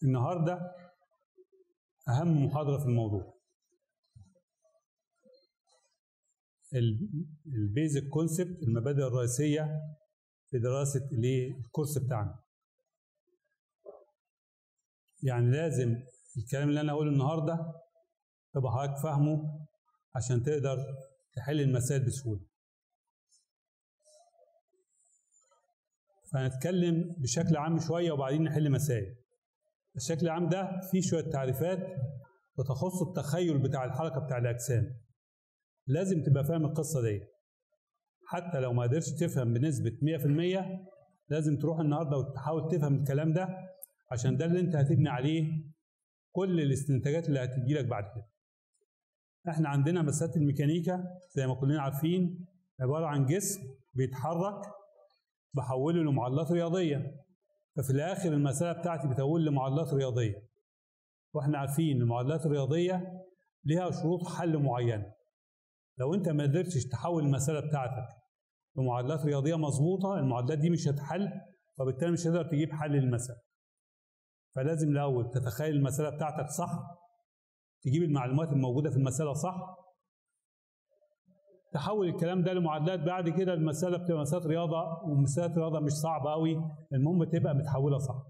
النهارده أهم محاضرة في الموضوع البيزك كونسبت، المبادئ الرئيسية في دراسة الكورس بتاعنا. يعني لازم الكلام اللي أنا أقوله النهارده تبقى حضرتك فاهمه عشان تقدر تحل المسائل بسهولة. فهنتكلم بشكل عام شوية وبعدين نحل مسائل. الشكل العام ده فيه شوية تعريفات بتخص التخيل بتاع الحركة بتاع الأجسام. لازم تبقى فاهم القصة دي. حتى لو ما قدرتش تفهم بنسبة 100%، لازم تروح النهارده وتحاول تفهم الكلام ده، عشان ده اللي انت هتبني عليه كل الاستنتاجات اللي هتجيلك بعد كده. احنا عندنا مسألة الميكانيكا زي ما كلنا عارفين عبارة عن جسم بيتحرك بحوله لمعادلات رياضية، ففي الآخر المسألة بتاعتي بتحول لمعادلات رياضية. واحنا عارفين المعادلات الرياضية ليها شروط حل معينة. لو انت ما قدرتش تحول المسألة بتاعتك لمعادلات رياضية مظبوطة، المعادلات دي مش هتحل، فبالتالي مش هتقدر تجيب حل للمسألة. فلازم الأول تتخيل المسألة بتاعتك صح، تجيب المعلومات الموجودة في المسألة صح، تحول الكلام ده لمعادلات. بعد كده المسألة بتبقى مسألة رياضة، ومسألة رياضة مش صعبة قوي، المهم تبقى متحولة صح.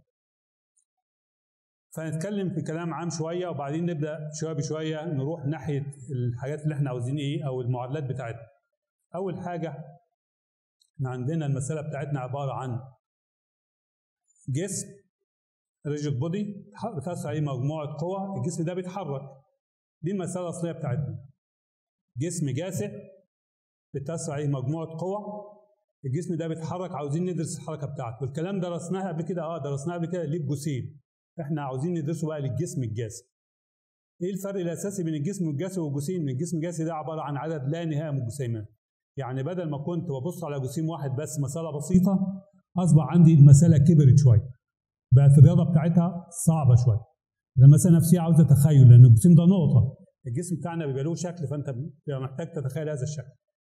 فنتكلم في كلام عام شوية وبعدين نبدأ شوية بشوية نروح ناحية الحاجات اللي احنا عاوزين ايه أو المعادلات بتاعتنا. أول حاجة احنا عندنا المسألة بتاعتنا عبارة عن جسم ريجيد بودي بتأثر عليه مجموعة قوى، الجسم ده بيتحرك. دي المسألة الأصلية بتاعتنا. جسم جاسئ بتأثر عليه مجموعة قوى، الجسم ده بيتحرك، عاوزين ندرس الحركة بتاعته. والكلام درسناها قبل كده، درسناها قبل كده للجسيم. احنا عاوزين ندرسه بقى للجسم الجاسئ. ايه الفرق الأساسي بين الجسم الجاسئ والجسيم؟ الجسم الجاسئ ده عبارة عن عدد لا نهائي من الجسيمات. يعني بدل ما كنت ببص على جسيم واحد بس مسألة بسيطة، أصبح عندي المسألة كبرت شوية، بقت الرياضة بتاعتها صعبة شوية. المسألة نفسها عاوزة تخيل، لأن الجسيم ده نقطة، الجسم بتاعنا بيبقى له شكل، فأنت بتبقى محتاج تتخيل هذا الشكل.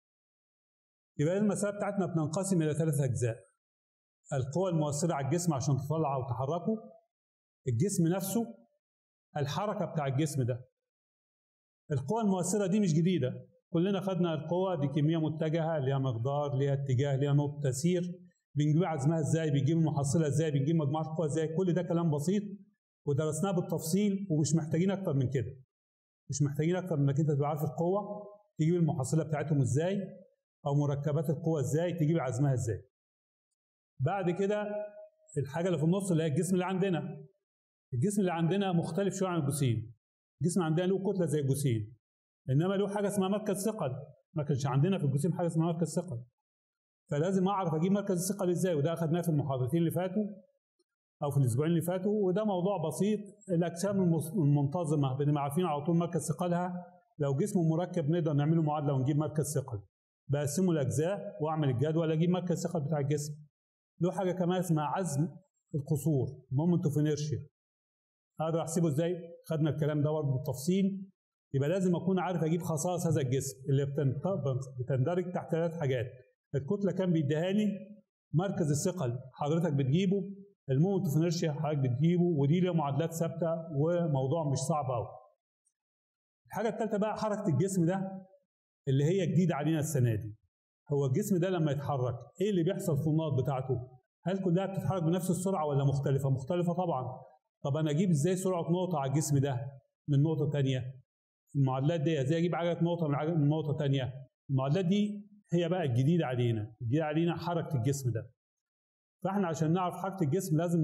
يبقى المسألة بتاعتنا بتنقسم إلى 3 أجزاء: القوى المؤثرة على الجسم عشان تطلع أو تحركه، الجسم نفسه، الحركة بتاع الجسم ده. القوى المؤثرة دي مش جديدة، كلنا خدنا القوى دي، كمية متجهة، ليها مقدار، ليها اتجاه، ليها نقطة تسير، بنجيب عزمها ازاي، بنجيب المحصلة ازاي، بنجيب مجموعة القوى ازاي. كل ده كلام بسيط ودرسناه بالتفصيل، ومش محتاجين أكتر من كده. مش محتاجين أكتر من إنك أنت تبقى عارف القوة، تجيب المحصلة بتاعتهم ازاي، أو مركبات القوى ازاي، تجيب عزمها ازاي. بعد كده الحاجة اللي في النص اللي هي الجسم اللي عندنا. الجسم اللي عندنا مختلف شوية عن الجسيم. الجسم عندنا له كتلة زي الجسيم، إنما له حاجة اسمها مركز ثقل. ما كانش عندنا في الجسيم حاجة اسمها مركز ثقل. فلازم أعرف أجيب مركز الثقل إزاي، وده أخدناه في المحاضرتين اللي فاتوا أو في الأسبوعين اللي فاتوا، وده موضوع بسيط. الأجسام المنتظمة بنبقى عارفين على طول مركز ثقلها. لو جسم مركب نقدر نعمله معادلة ونجيب مركز ثقل، بقسمه لأجزاء وأعمل الجدول أجيب مركز الثقل بتاع الجسم. له حاجة كمان اسمها عزم القصور، مومنت اوف انيرشيا. اقدر احسبه ازاي؟ خدنا الكلام ده برضه بالتفصيل. يبقى لازم اكون عارف اجيب خصائص هذا الجسم اللي بتندرج تحت 3 حاجات: الكتله كان بيديها لي، مركز الثقل حضرتك بتجيبه، المومنت اوف انيرشيا حضرتك بتجيبه، ودي ليها معادلات ثابته وموضوع مش صعب قوي. الحاجه الثالثه بقى حركه الجسم ده اللي هي جديده علينا السنه دي. هو الجسم ده لما يتحرك ايه اللي بيحصل في النقط بتاعته؟ هل كلها بتتحرك بنفس السرعه ولا مختلفه؟ مختلفه طبعا. طب انا اجيب ازاي سرعه نقطه على الجسم ده من نقطه ثانيه؟ المعادلات دي ازاي اجيب عجله نقطه من نقطه ثانيه؟ المعادلات دي هي بقى الجديده علينا، الجديده علينا حركه الجسم ده. فاحنا عشان نعرف حركه الجسم لازم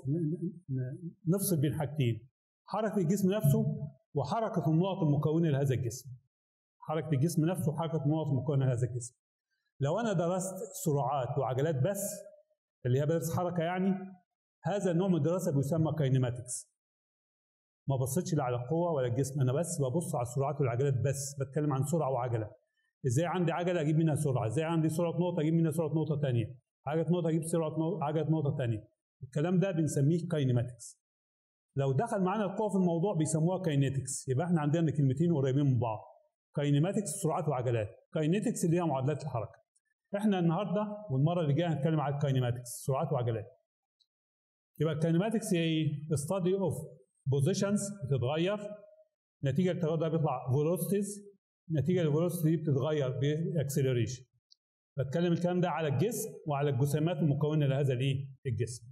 نفصل بين حاجتين: حركه الجسم نفسه وحركه النقط المكونه لهذا الجسم. حركه الجسم نفسه وحركه النقط المكونه لهذا الجسم. لو انا درست سرعات وعجلات بس، اللي هي بدرس حركه يعني، هذا النوع من الدراسه بيسمى كاينماتكس. ما بصيتش لا على القوه ولا الجسم، انا بس ببص على السرعات والعجلات بس، بتكلم عن سرعه وعجله. ازاي عندي عجله اجيب منها سرعه، ازاي عندي سرعه نقطه اجيب منها سرعه نقطه ثانيه، عجله نقطه اجيب سرعه عجله نقطه ثانيه. الكلام ده بنسميه كاينماتكس. لو دخل معانا القوه في الموضوع بيسموها كاينيتكس. يبقى احنا عندنا كلمتين قريبين من بعض: كاينماتكس سرعات وعجلات. كاينيتكس اللي هي معادلات الحركه. احنا النهارده والمره اللي جايه هنتكلم على الكاينماتكس سرعات وعجلات. يبقى الكينماتكس هي ايه؟ ستادي اوف بوزيشنز بتتغير، نتيجه التغير ده بيطلع فيلوسيتيز، نتيجه الفيلوسيتي دي بتتغير باكسلريشن. بتكلم الكلام ده على الجسم وعلى الجسيمات المكونه لهذا الايه؟ الجسم.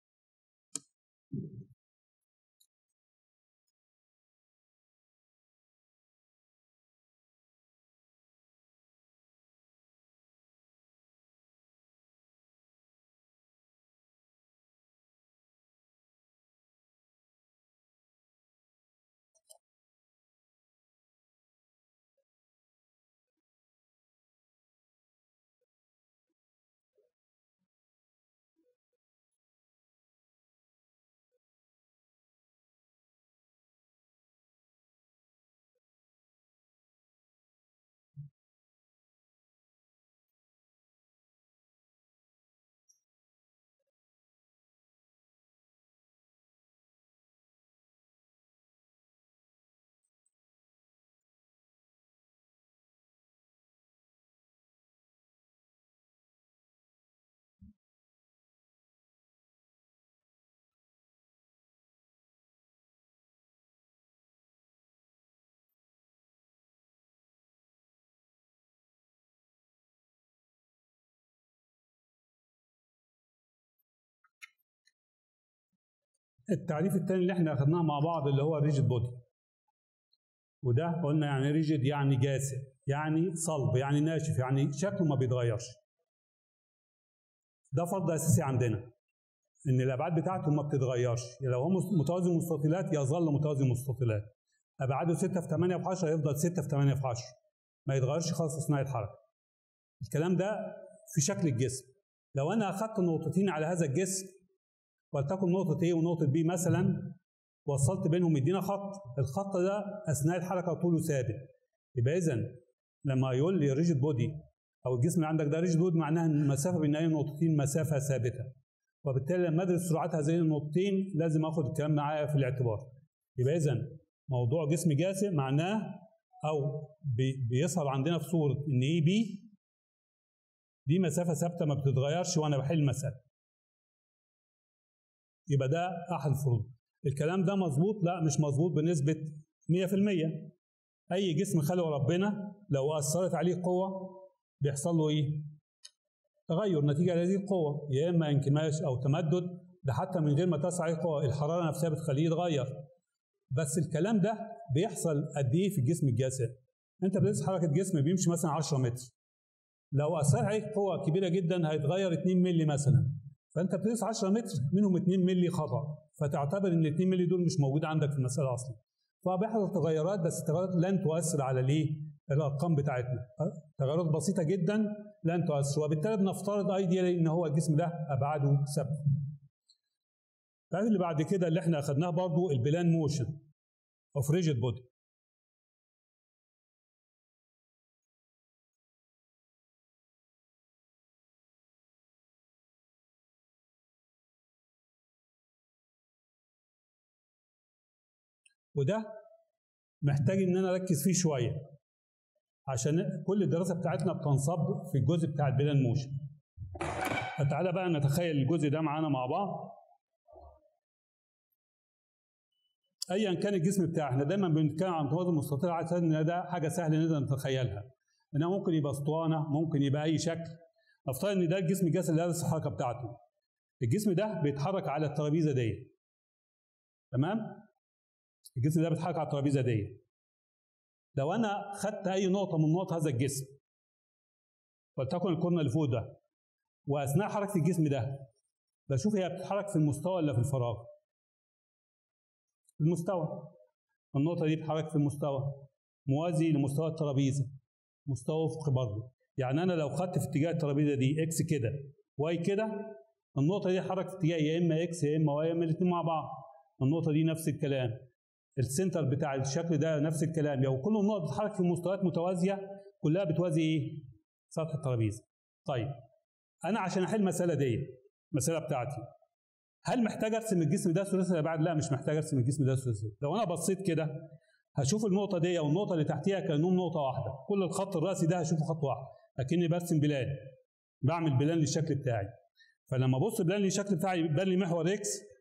التعريف الثاني اللي احنا اخذناه مع بعض اللي هو الريجيد بودي، وده قلنا يعني ريجيد يعني جاسم، يعني صلب، يعني ناشف، يعني شكله ما بيتغيرش. ده فرض اساسي عندنا ان الابعاد بتاعته ما بتتغيرش، يعني لو هو متوازي مستطيلات يظل متوازي مستطيلات، ابعاده 6 في 8 في 10 يفضل 6 في 8 في 10، ما يتغيرش خالص اثناء الحركه. الكلام ده في شكل الجسم. لو انا اخذت نقطتين على هذا الجسم ولتكن نقطه A ونقطه B مثلا، وصلت بينهم يدينا خط، الخط ده اثناء الحركه طوله ثابت. يبقى اذا لما يقول لي ريجيد بودي او الجسم اللي عندك ده ريجيد بودي، معناها ان المسافه بين اي نقطتين مسافه ثابته، وبالتالي لما ادرس سرعات هذين النقطتين لازم اخد الكلام معايا في الاعتبار. يبقى اذا موضوع جسم جاسم معناه او بيظهر عندنا في صوره ان اي بي دي مسافه ثابته ما بتتغيرش وانا بحل المساله. يبقى ده احد الفروض. الكلام ده مظبوط؟ لا مش مظبوط بنسبه 100%. اي جسم خلقه ربنا لو اثرت عليه قوه بيحصل له ايه؟ تغير نتيجه لهذه القوه، يا اما انكماش او تمدد، ده حتى من غير ما تسعى عليه قوه، الحراره نفسها بتخليه يتغير. بس الكلام ده بيحصل قد ايه في الجسم الجاسم؟ انت بتقيس حركه جسم بيمشي مثلا 10 متر، لو اثر عليك قوه كبيره جدا هيتغير 2 مللي مثلا، فانت بتقيس 10 متر منهم 2 مللي خطا، فتعتبر ان ال 2 مللي دول مش موجوده عندك في المساله اصلا. فبيحصل تغيرات، بس التغيرات لن تؤثر على الايه؟ الارقام بتاعتنا، تغيرات بسيطه جدا لن تؤثر، وبالتالي بنفترض ايديالي ان هو الجسم ده ابعاده ثابته. التعريف اللي بعد كده اللي احنا اخذناه برضو البلان موشن اوف ريجيد بودي. وده محتاج ان انا اركز فيه شويه عشان كل الدراسه بتاعتنا بتنصب في الجزء بتاع البلان موشن. فتعالى بقى نتخيل الجزء ده معانا مع بعض. ايا كان الجسم بتاعنا، احنا دايما بنتكلم عن توازن مستطيل على اساس ان ده حاجه سهله نقدر نتخيلها، انها ممكن يبقى اسطوانه، ممكن يبقى اي شكل. نفترض ان ده الجسم الجسدي اللي درس الحركه بتاعته. الجسم ده بيتحرك على الترابيزه دي، تمام؟ الجسم ده بيتحرك على الترابيزه دي. لو انا خدت اي نقطه من نقط هذا الجسم، ولتكن الكورنر اللي فوق ده، واثناء حركه الجسم ده بشوف هي بتتحرك في المستوى ولا في الفراغ؟ في المستوى. النقطه دي بتتحرك في المستوى موازي لمستوى الترابيزه، مستوى افقي برضه. يعني انا لو خدت في اتجاه الترابيزه دي اكس كده واي كده، النقطه دي حركت في اتجاه يا اما اكس يا اما واي، يا اما الاثنين مع بعض. النقطه دي نفس الكلام، السنتر بتاع الشكل ده نفس الكلام. لو كل النقط بتتحرك في مستويات متوازيه كلها بتوازي ايه؟ سطح الترابيزه. طيب انا عشان احل المساله دي، المساله بتاعتي، هل محتاج ارسم الجسم ده ثلاثي الابعاد؟ لا مش محتاج ارسم الجسم ده ثلاثي. لو انا بصيت كده هشوف النقطه دي او النقطه اللي تحتيها كانهم نقطه واحده، كل الخط الراسي ده هشوفه خط واحد، لكني برسم بلان، بعمل بلان للشكل بتاعي. فلما ابص بلان للشكل بتاعي يبان لي محور اكس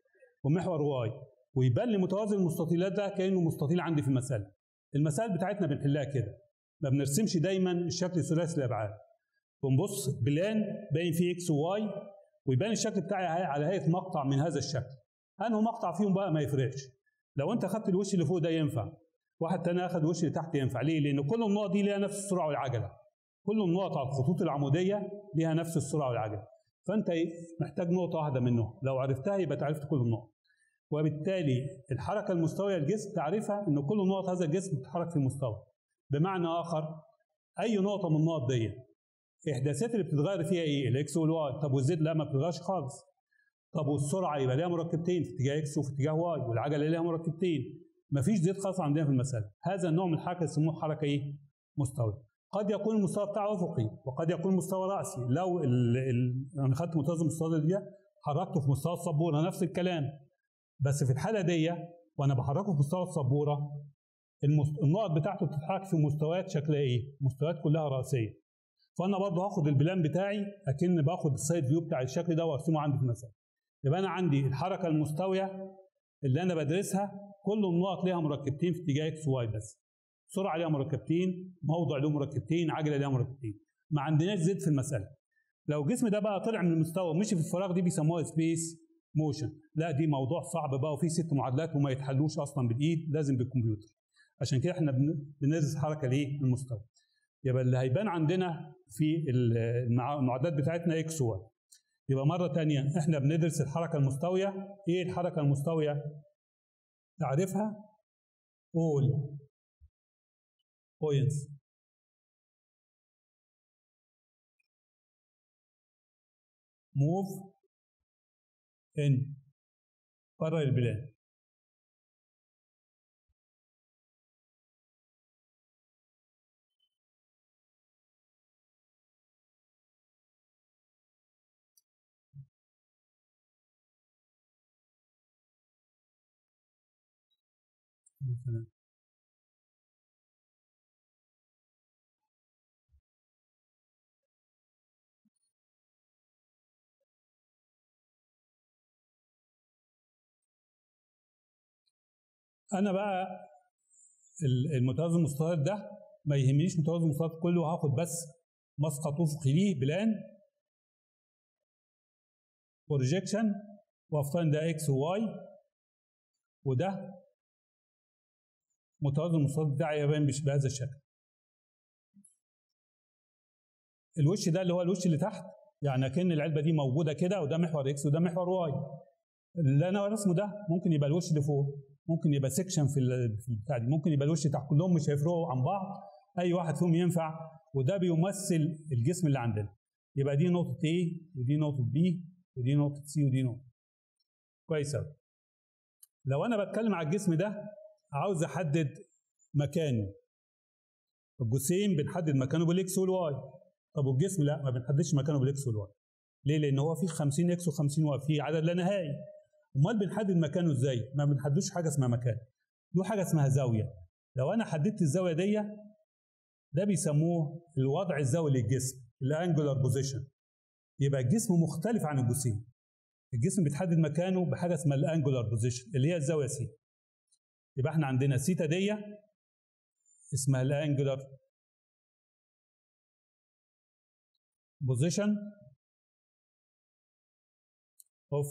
ومحور واي، ويبان لي متوازي المستطيلات ده كانه مستطيل عندي في المساله. المسائل بتاعتنا بنحلها كده، ما بنرسمش دايما الشكل ثلاثي الابعاد، بنبص بلان باين فيه اكس وواي، ويبان الشكل بتاعي على هيئه مقطع من هذا الشكل. انه مقطع فيهم بقى ما يفرقش، لو انت اخذت الوش اللي فوق ده ينفع، واحد تاني اخذ الوش اللي تحت ينفع. ليه؟ لان كل النقط دي ليها نفس السرعه والعجله، كل النقط على الخطوط العموديه ليها نفس السرعه والعجله، فانت محتاج نقطه واحده منهم، لو عرفتها يبقى تعرفت كل النقط. وبالتالي الحركه المستويه للجسم تعرفها ان كل نقط هذا الجسم بتتحرك في المستوى. بمعنى اخر، اي نقطه من النقط دي الاحداثات اللي بتتغير فيها ايه؟ الاكس والواي. طب والزد؟ لا، ما بتتغيرش خالص. طب والسرعه؟ يبقى ليها مركبتين في اتجاه اكس وفي اتجاه واي، والعجله ليها مركبتين. مفيش زيت خاص عندنا في المساله. هذا النوع من الحركه يسموه حركه ايه؟ مستويه. قد يكون المستوى بتاعه افقي، وقد يكون مستوى راسي. لو انا خدت متوازي المستوى دي حركته في مستوى السبوره نفس الكلام، بس في الحاله دي وانا بحركه في مستوى السبوره النقط بتاعته بتتحرك في مستويات شكلها ايه؟ مستويات كلها راسيه. فانا برضه هاخد البلان بتاعي اكن باخد السايد فيو بتاع الشكل ده وارسمه عندي في المساله. يبقى انا عندي الحركه المستويه اللي انا بدرسها كل النقط ليها مركبتين في اتجاه اكس وواي بس. سرعه ليها مركبتين، موضع له مركبتين، عجله ليها مركبتين. ما عندناش زد في المساله. لو الجسم ده بقى طلع من المستوى ومشي في الفراغ دي بيسموها سبيس موشن. لا، دي موضوع صعب بقى وفيه 6 معادلات وما يتحلوش اصلا بالايد، لازم بالكمبيوتر. عشان كده احنا بندرس حركه ليه؟ المستوى. يبقى اللي هيبان عندنا في المعادلات بتاعتنا اكس وواي. يبقى مره ثانيه احنا بندرس الحركه المستويه. ايه الحركه المستويه؟ تعرفها all points move in parallel plane. مثلا انا بقى المتوازي المستطيل ده ما يهمنيش متوازي المستطيل كله، هاخد بس مسقط افقي ليه بلان بروجيكشن وافترض ده اكس وواي، وده متوازي المستطيل بتاعي يبان بهذا الشكل. الوش ده اللي هو الوش اللي تحت، يعني كأن العلبه دي موجوده كده، وده محور اكس وده محور واي. اللي انا رسمه ده ممكن يبقى الوش اللي فوق، ممكن يبقى سيكشن في البتاع دي، ممكن يبقى الوش تحت، كلهم مش هيفرقوا عن بعض، اي واحد فيهم ينفع، وده بيمثل الجسم اللي عندنا. يبقى دي نقطه A ودي نقطه B ودي نقطه C ودي نقطه. كويس قوي. لو انا بتكلم على الجسم ده عاوز احدد مكانه، الجسيم بنحدد مكانه بالاكس والواي. طب والجسم لا، ما بنحددش مكانه بالاكس والواي. ليه؟ لان هو فيه 50 اكس و50 واي، فيه عدد لا نهائي. امال بنحدد مكانه ازاي؟ ما بنحددش حاجه اسمها مكان، له حاجه اسمها زاويه. لو انا حددت الزاويه دي، ده بيسموه الوضع الزاوي للجسم، الانجولار بوزيشن. يبقى الجسم مختلف عن الجسيم. الجسم بيتحدد مكانه بحاجه اسمها الانجولار بوزيشن اللي هي الزاويه سي. يبقى احنا عندنا سيتا دي اسمها الانجولار بوزيشن اوف.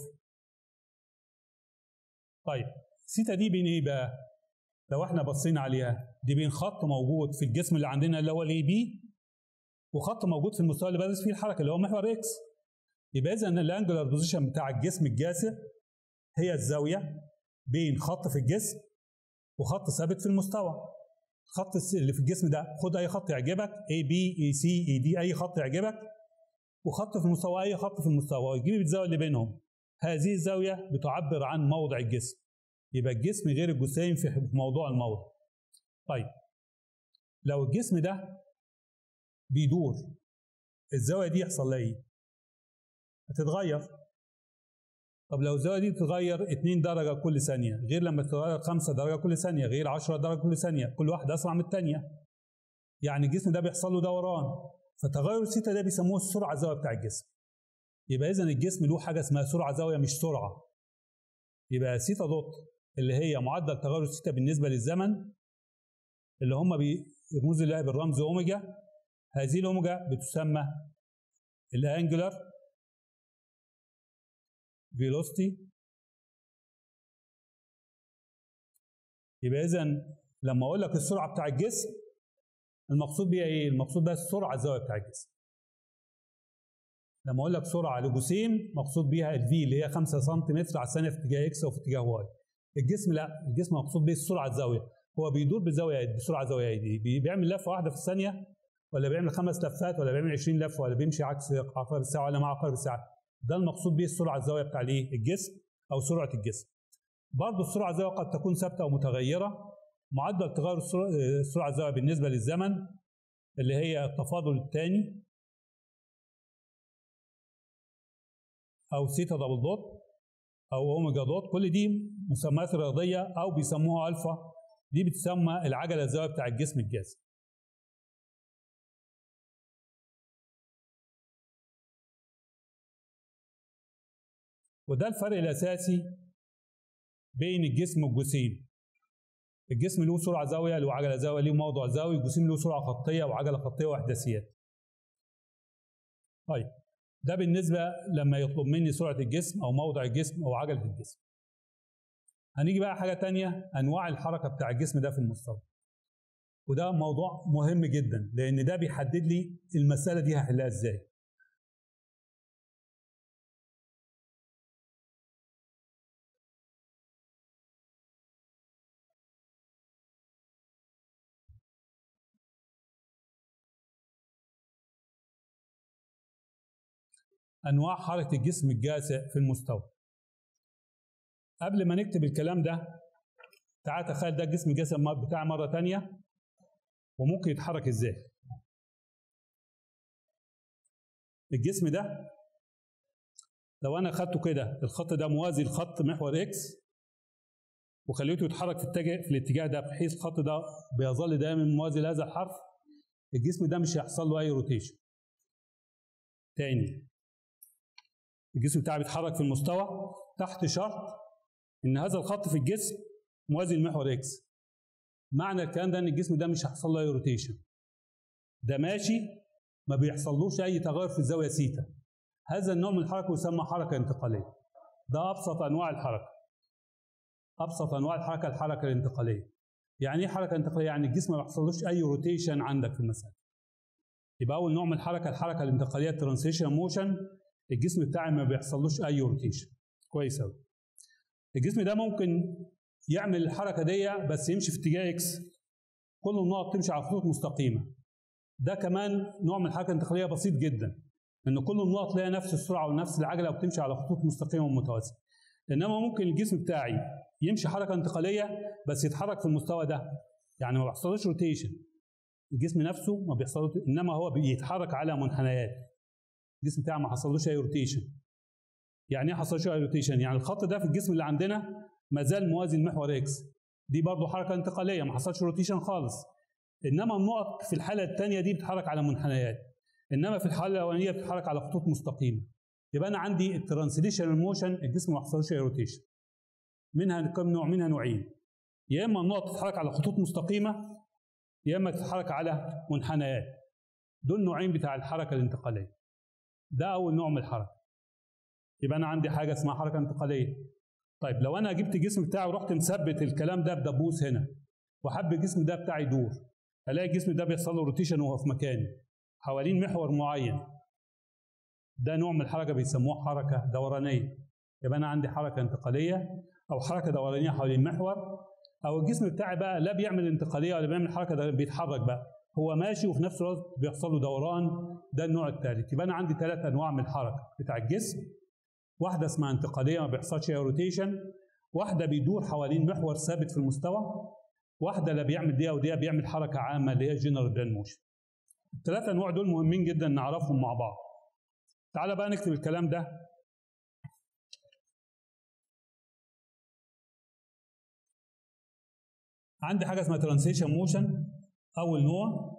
طيب سيتا دي بين ايه بقى؟ لو احنا بصينا عليها دي بين خط موجود في الجسم اللي عندنا اللي هو الاي بي، وخط موجود في المستوى اللي بدرس فيه الحركه اللي هو محور اكس. يبقى اذا الانجولار بوزيشن بتاع الجسم الجاسر هي الزاويه بين خط في الجسم وخط ثابت في المستوى. الخط اللي في الجسم ده خد اي خط يعجبك، اي بي اي سي اي دي، اي خط يعجبك، وخط في المستوى اي خط في المستوى، ويجيب الزاويه اللي بينهم. هذه الزاويه بتعبر عن موضع الجسم. يبقى الجسم غير الجسيم في موضوع الموضع. طيب لو الجسم ده بيدور، الزاويه دي يحصل لها ايه؟ هتتغير. طب لو الزاويه دي تتغير 2 درجه كل ثانيه، غير لما تتغير 5 درجه كل ثانيه، غير 10 درجه كل ثانيه، كل واحده اسرع من الثانيه. يعني الجسم ده بيحصل له دوران، فتغير الثيتا ده بيسموه السرعه الزاويه بتاع الجسم. يبقى اذا الجسم له حاجه اسمها سرعه زاويه مش سرعه. يبقى سيتا دوت اللي هي معدل تغير الثيتا بالنسبه للزمن، اللي هم بيرمز لها بالرمز اوميجا. هذه الاوميجا بتسمى الانجلر فيلوسيتي. يبقى اذا لما اقول لك السرعه بتاع الجسم، المقصود بيها ايه؟ المقصود بها السرعه الزاويه بتاع الجسم. لما اقول لك سرعه لجسيم، مقصود بيها الفي اللي هي 5 سم على الثانيه في اتجاه اكس وفي اتجاه واي. الجسم لا، الجسم مقصود به السرعه الزاويه. هو بيدور بسرعه زاويه، بيعمل لفه واحده في الثانيه، ولا بيعمل 5 لفات، ولا بيعمل 20 لفه، ولا بيمشي عكس عقارب الساعه ولا مع عقارب الساعه. ده المقصود به السرعه الزاويه بتاع الايه؟ الجسم او سرعه الجسم. برضه السرعه الزاويه قد تكون ثابته او متغيره. معدل تغير السرعه الزاويه بالنسبه للزمن اللي هي التفاضل الثاني او سيتا دبل دوت او اوميجا دوت، كل دي مسميات رياضيه او بيسموها الفا. دي بتسمى العجله الزاويه بتاع الجسم الجاذب. وده الفرق الاساسي بين الجسم والجسيم. الجسم له سرعه زاويه، له عجله زاويه، له موضع زاوي. الجسيم له سرعه خطيه وعجله خطيه واحداثيات. طيب ده بالنسبه لما يطلب مني سرعه الجسم او موضع الجسم او عجله الجسم. هنيجي بقى حاجه ثانيه، انواع الحركه بتاع الجسم ده في المستوى. وده موضوع مهم جدا، لان ده بيحدد لي المساله دي هحلها ازاي. انواع حركه الجسم الجاسئ في المستوى. قبل ما نكتب الكلام ده، تعال تخيل ده الجسم الجاسئ بتاعي مره ثانيه، وممكن يتحرك ازاي. الجسم ده لو انا خدته كده، الخط ده موازي لخط محور اكس، وخليته يتحرك في الاتجاه ده، بحيث الخط ده بيظل دائما موازي لهذا الحرف، الجسم ده مش هيحصل له اي روتيشن. تاني، الجسم بتاعي بيتحرك في المستوى تحت شرط ان هذا الخط في الجسم موازي لمحور اكس. معنى الكلام ده ان الجسم ده مش هيحصل له اي روتيشن، ده ماشي ما بيحصلوش اي تغير في الزاويه سيتا. هذا النوع من الحركه يسمى حركه انتقاليه. ده ابسط انواع الحركه. ابسط انواع الحركه الحركه الانتقاليه. يعني ايه حركه انتقاليه؟ يعني الجسم ما بيحصلوش اي روتيشن عندك في المسافه. يبقى اول نوع من الحركه الانتقاليه الترانسيشن موشن. الجسم بتاعي ما بيحصلوش اي روتيشن. كويس قوي. الجسم ده ممكن يعمل الحركه دي بس يمشي في اتجاه اكس، كل النقط تمشي على خطوط مستقيمه. ده كمان نوع من الحركه الانتقاليه بسيط جدا، ان كل النقط لها نفس السرعه ونفس العجله وبتمشي على خطوط مستقيمه ومتوازيه. انما ممكن الجسم بتاعي يمشي حركه انتقاليه بس يتحرك في المستوى ده، يعني ما بيحصلوش روتيشن. الجسم نفسه ما بيحصلوش، انما هو بيتحرك على منحنيات. الجسم بتاعي ما حصلوش اي روتيشن. يعني ايه حصلوش اي روتيشن؟ يعني الخط ده في الجسم اللي عندنا ما زال موازي لمحور اكس. دي برضه حركه انتقاليه، ما حصلش روتيشن خالص. انما النقط في الحاله الثانيه دي بتتحرك على منحنيات، انما في الحاله الاولانيه بتتحرك على خطوط مستقيمه. يبقى انا عندي الترانسليشنال موشن الجسم ما حصلش اي روتيشن. منها كم نوع؟ منها نوعين. يا اما النقط تتحرك على خطوط مستقيمه، يا اما تتحرك على منحنيات. دول نوعين بتاع الحركه الانتقاليه. ده اول نوع من الحركه. يبقى انا عندي حاجه اسمها حركه انتقاليه. طيب لو انا جبت الجسم بتاعي ورحت مثبت الكلام ده بدبوس هنا، وحب الجسم ده بتاعي يدور، الاقي الجسم ده بيحصل له روتيشن وهو في مكانه حوالين محور معين. ده نوع من الحركه بيسموه حركه دورانيه. يبقى انا عندي حركه انتقاليه او حركه دورانيه حوالين محور، او الجسم بتاعي بقى لا بيعمل انتقاليه ولا بيعمل حركه، ده بيتحرك بقى، هو ماشي وفي نفس الوقت بيحصل له دوران. ده النوع الثالث. يبقى انا عندي 3 انواع من الحركه بتاع الجسم. واحده اسمها انتقاليه ما بيحصلش اي روتيشن، واحده بيدور حوالين محور ثابت في المستوى، واحده لا بيعمل دي ودي، بيعمل حركه عامه اللي هي جنرال بلان موشن. ال3 انواع دول مهمين جدا نعرفهم مع بعض. تعالى بقى نكتب الكلام ده. عندي حاجه اسمها ترانسيشن موشن اول نوع.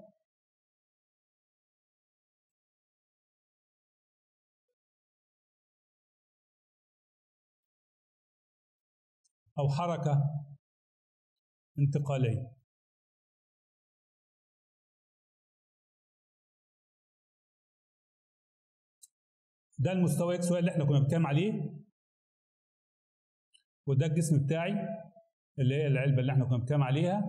أو حركة انتقالية. ده المستوى اكس واي اللي احنا كنا بنتكلم عليه، وده الجسم بتاعي اللي هي العلبة اللي احنا كنا بنتكلم عليها.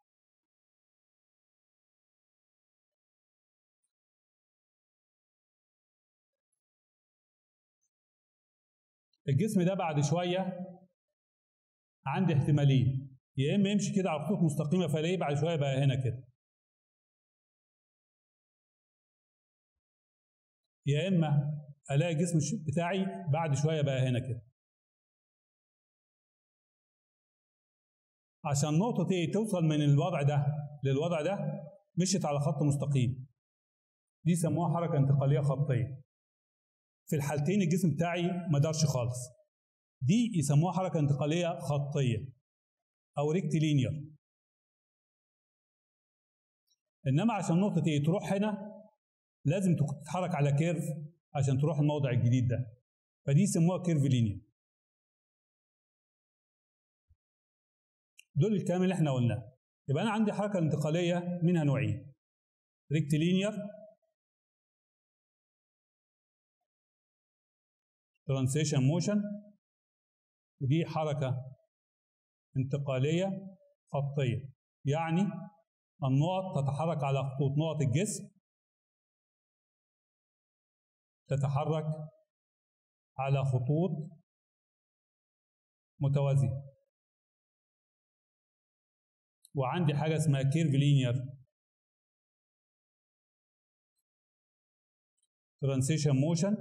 الجسم ده بعد شوية عندي احتمالين، يا إما يمشي كده على خطوط مستقيمة فلاقيه بعد شوية بقى هنا كده، يا إما ألاقي الجسم بتاعي بعد شوية بقى هنا كده. عشان نقطة إيه توصل من الوضع ده للوضع ده مشيت على خط مستقيم، دي يسموها حركة انتقالية خطية. في الحالتين الجسم بتاعي ما دارش خالص، دي يسموها حركة انتقالية خطية أو ريكتيلينير. إنما عشان نقطة إيه تروح هنا لازم تتحرك على كيرف عشان تروح الموضع الجديد ده، فدي يسموها كيرف لينير. دول الكلام اللي احنا قلناه. يبقى أنا عندي حركة انتقالية منها نوعين، ريكتيلينير ترانسيشن موشن، ودي حركة انتقالية خطية، يعني النقط تتحرك على خطوط نقط الجسم، تتحرك على خطوط متوازية. وعندي حاجة اسمها كيرف لينير ترانسيشن موشن،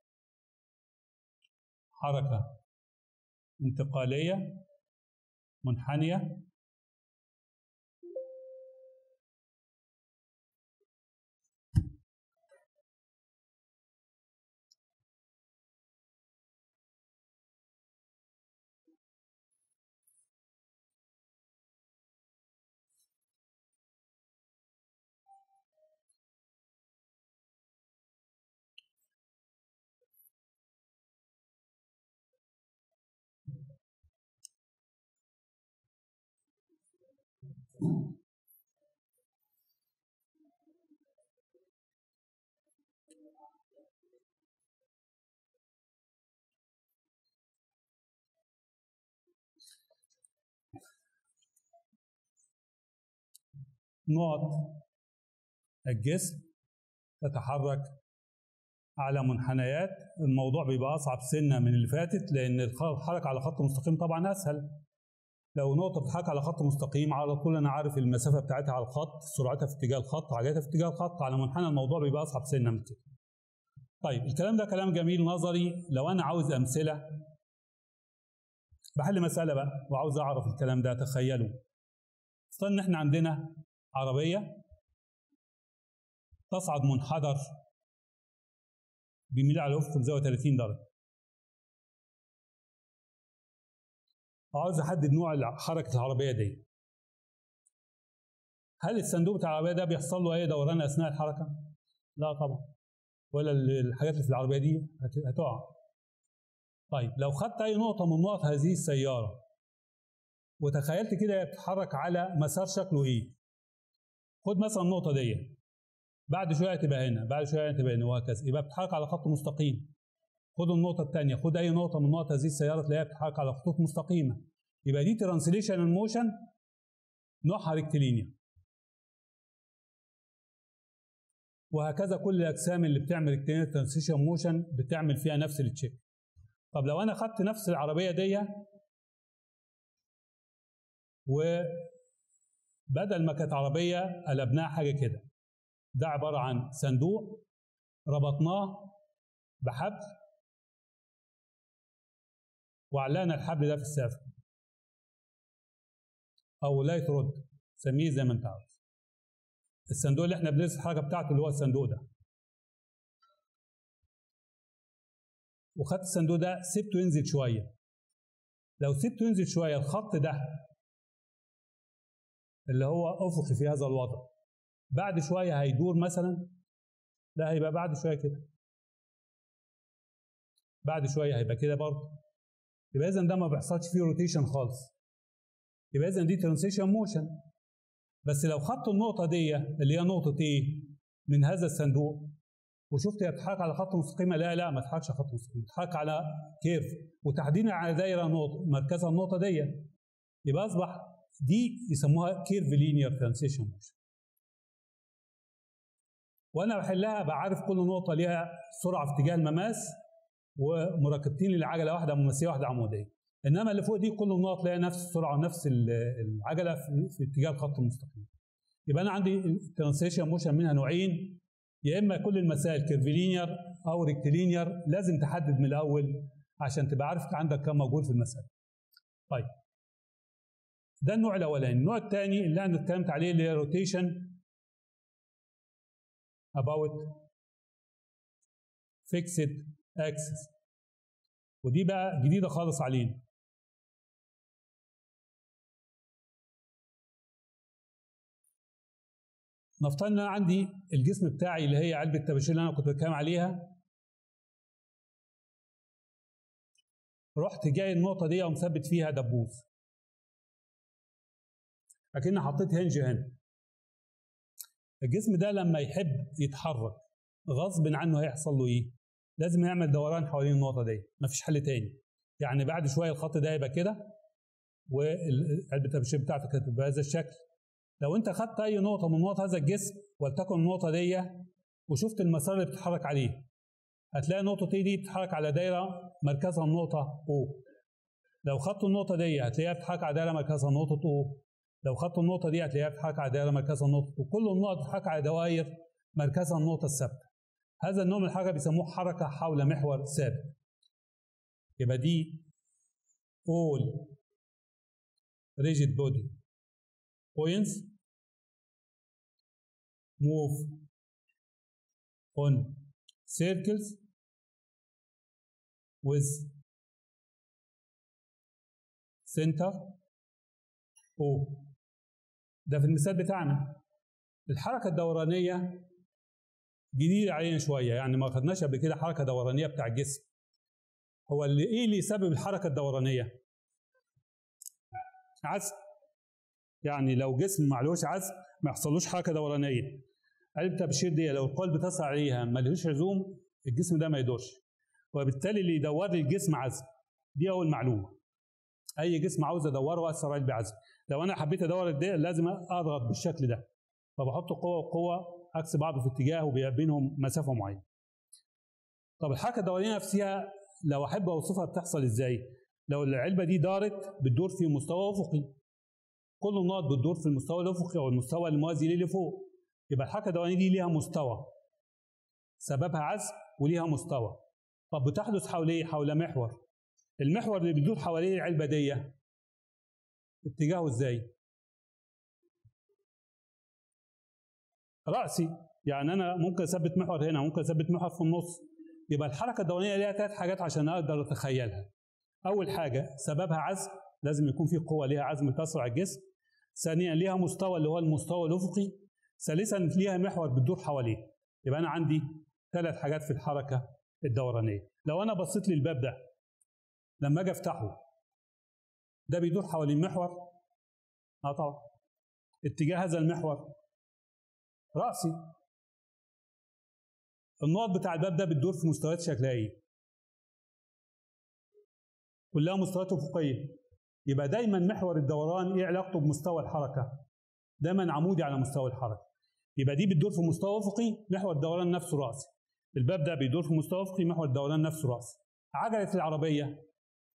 حركة انتقالية منحنية نقط الجسم تتحرك على منحنيات. الموضوع بيبقى أصعب سنة من اللي فاتت، لأن الحركة على خط مستقيم طبعا أسهل. لو نقطة بتتحرك على خط مستقيم على طول أنا عارف المسافة بتاعتها على الخط، سرعتها في اتجاه الخط، عجلتها في اتجاه الخط. على منحنى الموضوع بيبقى أصعب سنة من كده. طيب الكلام ده كلام جميل نظري. لو أنا عاوز أمثلة بحل مسألة بقى وعاوز أعرف الكلام ده. تخيلوا افترض إن إحنا عندنا عربية تصعد منحدر بيميل على الأفق بزاوية 30 درجة، وعاوز أحدد نوع حركة العربية دي. هل الصندوق بتاع العربية ده بيحصل له أي دوران أثناء الحركة؟ لا طبعا، ولا الحاجات اللي في العربية دي هتقع. طيب لو خدت أي نقطة من نقط هذه السيارة وتخيلت كده هي بتتحرك على مسار شكله إيه؟ خد مثلا النقطة دي، بعد شوية تبقى هنا، بعد شوية تبقى هنا، وهكذا. يبقى بتتحرك على خط مستقيم. خد النقطة الثانية، خد أي نقطة من نقط هذه السيارة تلاقيها بتتحرك على خطوط مستقيمة. يبقى دي ترانسليشن موشن نوعها ريكتيلينير. وهكذا كل الأجسام اللي بتعمل ريكتيلينير ترانسليشن موشن بتعمل فيها نفس التشيك. طب لو أنا خدت نفس العربية دي وبدل ما كانت عربية قلبناها حاجة كده، ده عبارة عن صندوق ربطناه بحبل وعلقنا الحبل ده في السقف او لايت رود، سميه زي ما انت عاوز. الصندوق اللي احنا بندرس الحركه بتاعته اللي هو الصندوق ده، وخدت الصندوق ده سبته ينزل شويه. لو سبته ينزل شويه الخط ده اللي هو افقي في هذا الوضع بعد شويه هيدور مثلا، لا هيبقى بعد شويه كده، بعد شويه هيبقى كده برضه، يبقى اذا ده ما بيحصلش فيه روتيشن خالص. يبقى اذا دي ترانزيشن موشن. بس لو خدت النقطه دي اللي هي نقطه ايه من هذا الصندوق وشفت هي بتتحرك على خط مستقيم، لا ما تتحركش على خط مستقيم، بتتحرك على كيرف وتحديدا على دايره نقطه مركزها النقطه دي، يبقى اصبح دي يسموها كيرف لينير ترانزيشن موشن. وانا بحلها بعرف كل نقطه ليها سرعه في اتجاه المماس ومركبتين للعجله، واحده مماسيه واحده عموديه. انما اللي فوق دي كل النقط ليها نفس السرعه ونفس العجله في اتجاه الخط المستقيم. يبقى انا عندي الترانزيشن موشن منها نوعين، يا اما كل المسائل كيرفلينير او ريكتيلينير، لازم تحدد من الاول عشان تبقى عارف عندك كم موجود في المساله. طيب ده النوع الاولاني. النوع الثاني اللي انا اتكلمت عليه اللي هي روتيشن about fixed axis، ودي بقى جديده خالص علينا. نفترض ان انا عندي الجسم بتاعي اللي هي علبه الطباشير اللي انا كنت بتكلم عليها، رحت جاي النقطه دي ومثبت فيها دبوس، اكن حطيت هنج هنا. الجسم ده لما يحب يتحرك غصب عنه هيحصل له ايه؟ لازم يعمل دوران حوالين النقطه دي، مفيش حل تاني. يعني بعد شويه الخط ده يبقى كده وعلبه الطباشير بتاعتك هتبقى بهذا الشكل. لو انت خدت اي نقطه من نقط هذا الجسم ولتكن النقطه دي وشفت المسار اللي بتتحرك عليه، هتلاقي النقطه دي بتتحرك على دايره مركزها النقطه O. لو خدت النقطه دي هتلاقيها بتتحرك على دايره مركزها النقطه O. لو خدت النقطه دي هتلاقيها بتتحرك على دايره مركزها النقطه O. كل النقط بتتحرك على دوائر مركزها النقطه الثابته. هذا النوع من الحركه بيسموه حركه حول محور ثابت. يبقى دي all rigid body points move on circles with center O. ده في المثال بتاعنا. الحركة الدورانية جديدة علينا شوية، يعني ما خدناش قبل كده حركة دورانية بتاع الجسم. هو ايه اللي يسبب الحركة الدورانية؟ عزم. يعني لو جسم معلوش عزم ما يحصلوش حركة دورانية. علبة الطباشير دي لو القوى بتسعى عليها ما لهوش عزوم الجسم ده ما يدورش، وبالتالي اللي يدور لي الجسم عزم. دي أول معلومة. أي جسم عاوز أدوره أثر عليه بعزم. لو أنا حبيت أدور ده لازم أضغط بالشكل ده، فبحط قوة وقوة عكس بعض في اتجاه وبينهم مسافة معينة. طب الحركة الدورانية نفسها لو أحب أوصفها بتحصل إزاي؟ لو العلبة دي دارت بتدور في مستوى أفقي، كل النقط بتدور في المستوى الأفقي أو المستوى الموازي ليه لفوق، يبقى الحركة الدورانية دي ليها مستوى سببها عزم وليها مستوى. طب بتحدث حول ايه؟ حول محور. المحور اللي بيدور حواليه العلبة دي اتجاهه ازاي؟ رأسي. يعني أنا ممكن أثبت محور هنا، ممكن أثبت محور في النص. يبقى الحركة الدورانية ليها 3 حاجات عشان أقدر أتخيلها. أول حاجة سببها عزم، لازم يكون في قوة ليها عزم تسرع الجسم. ثانيا ليها مستوى اللي هو المستوى الأفقي. ثالثا ليها محور بتدور حواليه. يبقى أنا عندي 3 حاجات في الحركة الدورانية. لو أنا بصيت للباب ده لما أجي أفتحه ده بيدور حوالين محور؟ طبعا. اتجاه هذا المحور رأسي. النقط بتاع الباب ده بتدور في مستويات شكلها ايه؟ كلها مستويات أفقية. يبقى دايما محور الدوران ايه علاقته بمستوى الحركة؟ دايما عمودي على مستوى الحركة. يبقى دي بتدور في مستوى أفقي، محور الدوران نفسه رأسي. الباب ده بيدور في مستوى أفقي، محور الدوران نفسه رأسي. عجلة العربية،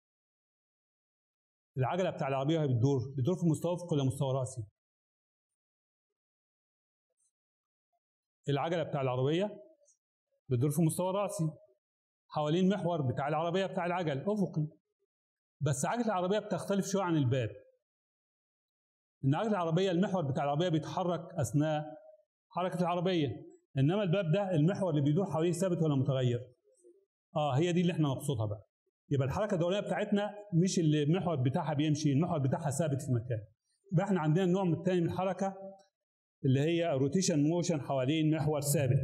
العجلة بتاع العربية وهي بتدور في مستوى أفقي ولا مستوى رأسي؟ العجلة بتاع العربية بتدور في مستوى رأسي حوالين محور بتاع العربية بتاع العجل أفقي. بس عجلة العربية بتختلف شوية عن الباب. إن عجلة العربية المحور بتاع العربية بيتحرك أثناء حركة العربية، إنما الباب ده المحور اللي بيدور حواليه ثابت ولا متغير؟ هي دي اللي احنا نقصدها بقى. يبقى الحركة الدورانية بتاعتنا مش اللي المحور بتاعها بيمشي، المحور بتاعها ثابت في مكان. يبقى احنا عندنا النوع الثاني من الحركة اللي هي روتيشن موشن حوالين محور ثابت.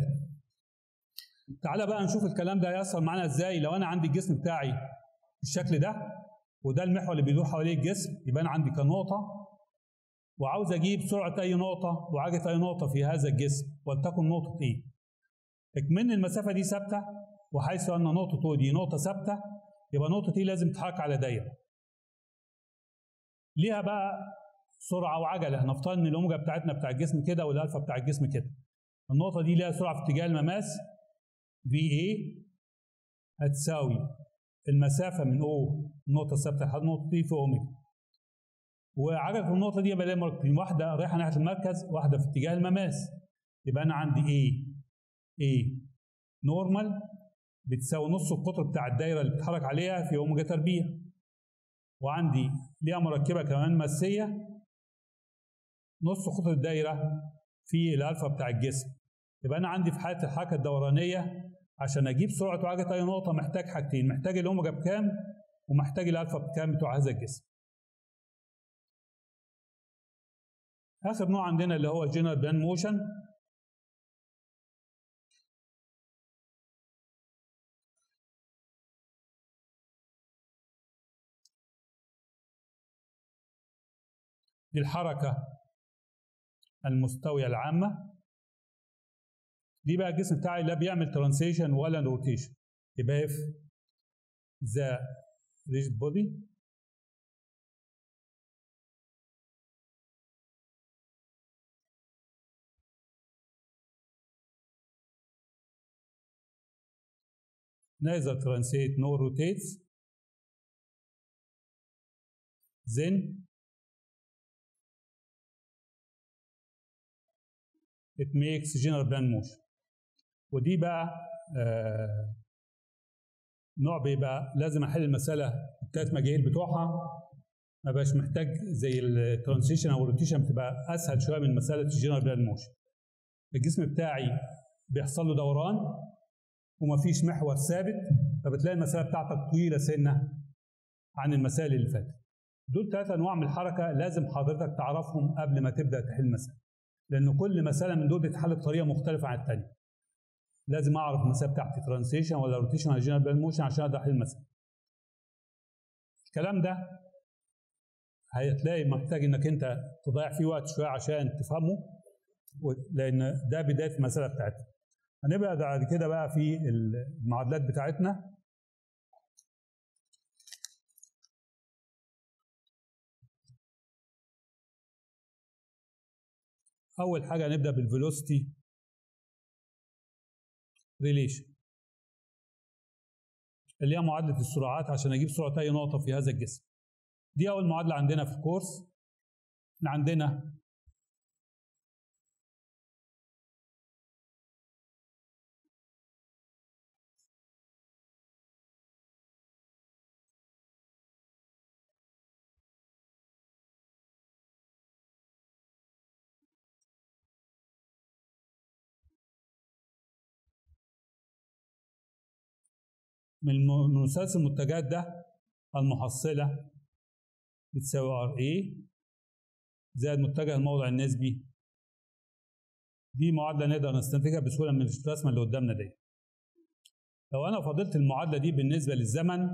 تعالى بقى نشوف الكلام ده هيحصل معانا ازاي لو انا عندي الجسم بتاعي بالشكل ده وده المحور اللي بيدور حواليه الجسم، يبقى انا عندي كنقطه وعاوز اجيب سرعه اي نقطه وعجله اي نقطه في هذا الجسم، ولتكن نقطه ايه. اكمن المسافه دي ثابته، وحيث ان نقطه او دي نقطه ثابته يبقى نقطه ايه لازم تتحرك على دايره. ليها بقى سرعه وعجله، نفترض ان الاوميجا بتاعتنا بتاع الجسم كده والالفا بتاع الجسم كده. النقطه دي ليها سرعه في اتجاه المماس في اي هتساوي المسافه من او النقطه الثابته لحد نقطه اي في اوميجا. وعجله النقطه دي يبقى ليها مركبتين، واحده رايحه ناحيه المركز واحده في اتجاه المماس. يبقى انا عندي اي نورمال بتساوي نص القطر بتاع الدايره اللي بتتحرك عليها في اوميجا تربيع. وعندي ليها مركبه كمان ماسيه نص قطر الدايره في الالفا بتاع الجسم. يبقى انا عندي في حاله الحركه الدورانيه عشان اجيب سرعه وعجله اي نقطه محتاج حاجتين، محتاج الاوميجا بكام ومحتاج الالفا بكام بتوع هذا الجسم. اخر نوع عندنا اللي هو جنرال بلان موشن. دي الحركه المستويه العامه. دي بقى الجسم بتاعي لا بيعمل ترانسيشن ولا روتيشن. يبقى اف ذا ريجيد بودي neither translate nor rotates, then it makes general plan motion. ودي بقى نوع بيبقى لازم احل المساله الثلاث مجاهيل بتوعها، ما بقاش محتاج زي الترانسيشن او الروتيشن، بتبقى اسهل شويه من مساله الجنرال بلان موشن. الجسم بتاعي بيحصل له دوران ومفيش محور ثابت، فبتلاقي المساله بتاعتك طويله سنه عن المسائل اللي فاتت. دول 3 انواع من الحركه لازم حضرتك تعرفهم قبل ما تبدا تحل مساله، لان كل مساله من دول بتتحل بطريقه مختلفه عن الثانيه. لازم اعرف المساله بتاعتي ترانسيشن ولا روتيشن ولا جنرال بلان موشن عشان اقدر احل المساله. الكلام ده هتلاقي محتاج انك انت تضيع فيه وقت شويه عشان تفهمه، لان ده بدايه المساله بتاعتنا. هنبقى بعد كده بقى في المعادلات بتاعتنا. اول حاجه هنبدا بالفيلوسيتي ريليشن اللي هي معادله السرعات عشان اجيب سرعه اي نقطه في هذا الجسم. دي اول معادله عندنا في الكورس. عندنا من مثلث المتجهات ده المحصله بتساوي ار اي زائد متجه الموضع النسبي. دي معادله نقدر نستنتجها بسهوله من الرسمه اللي قدامنا دي. لو انا فضلت المعادله دي بالنسبه للزمن،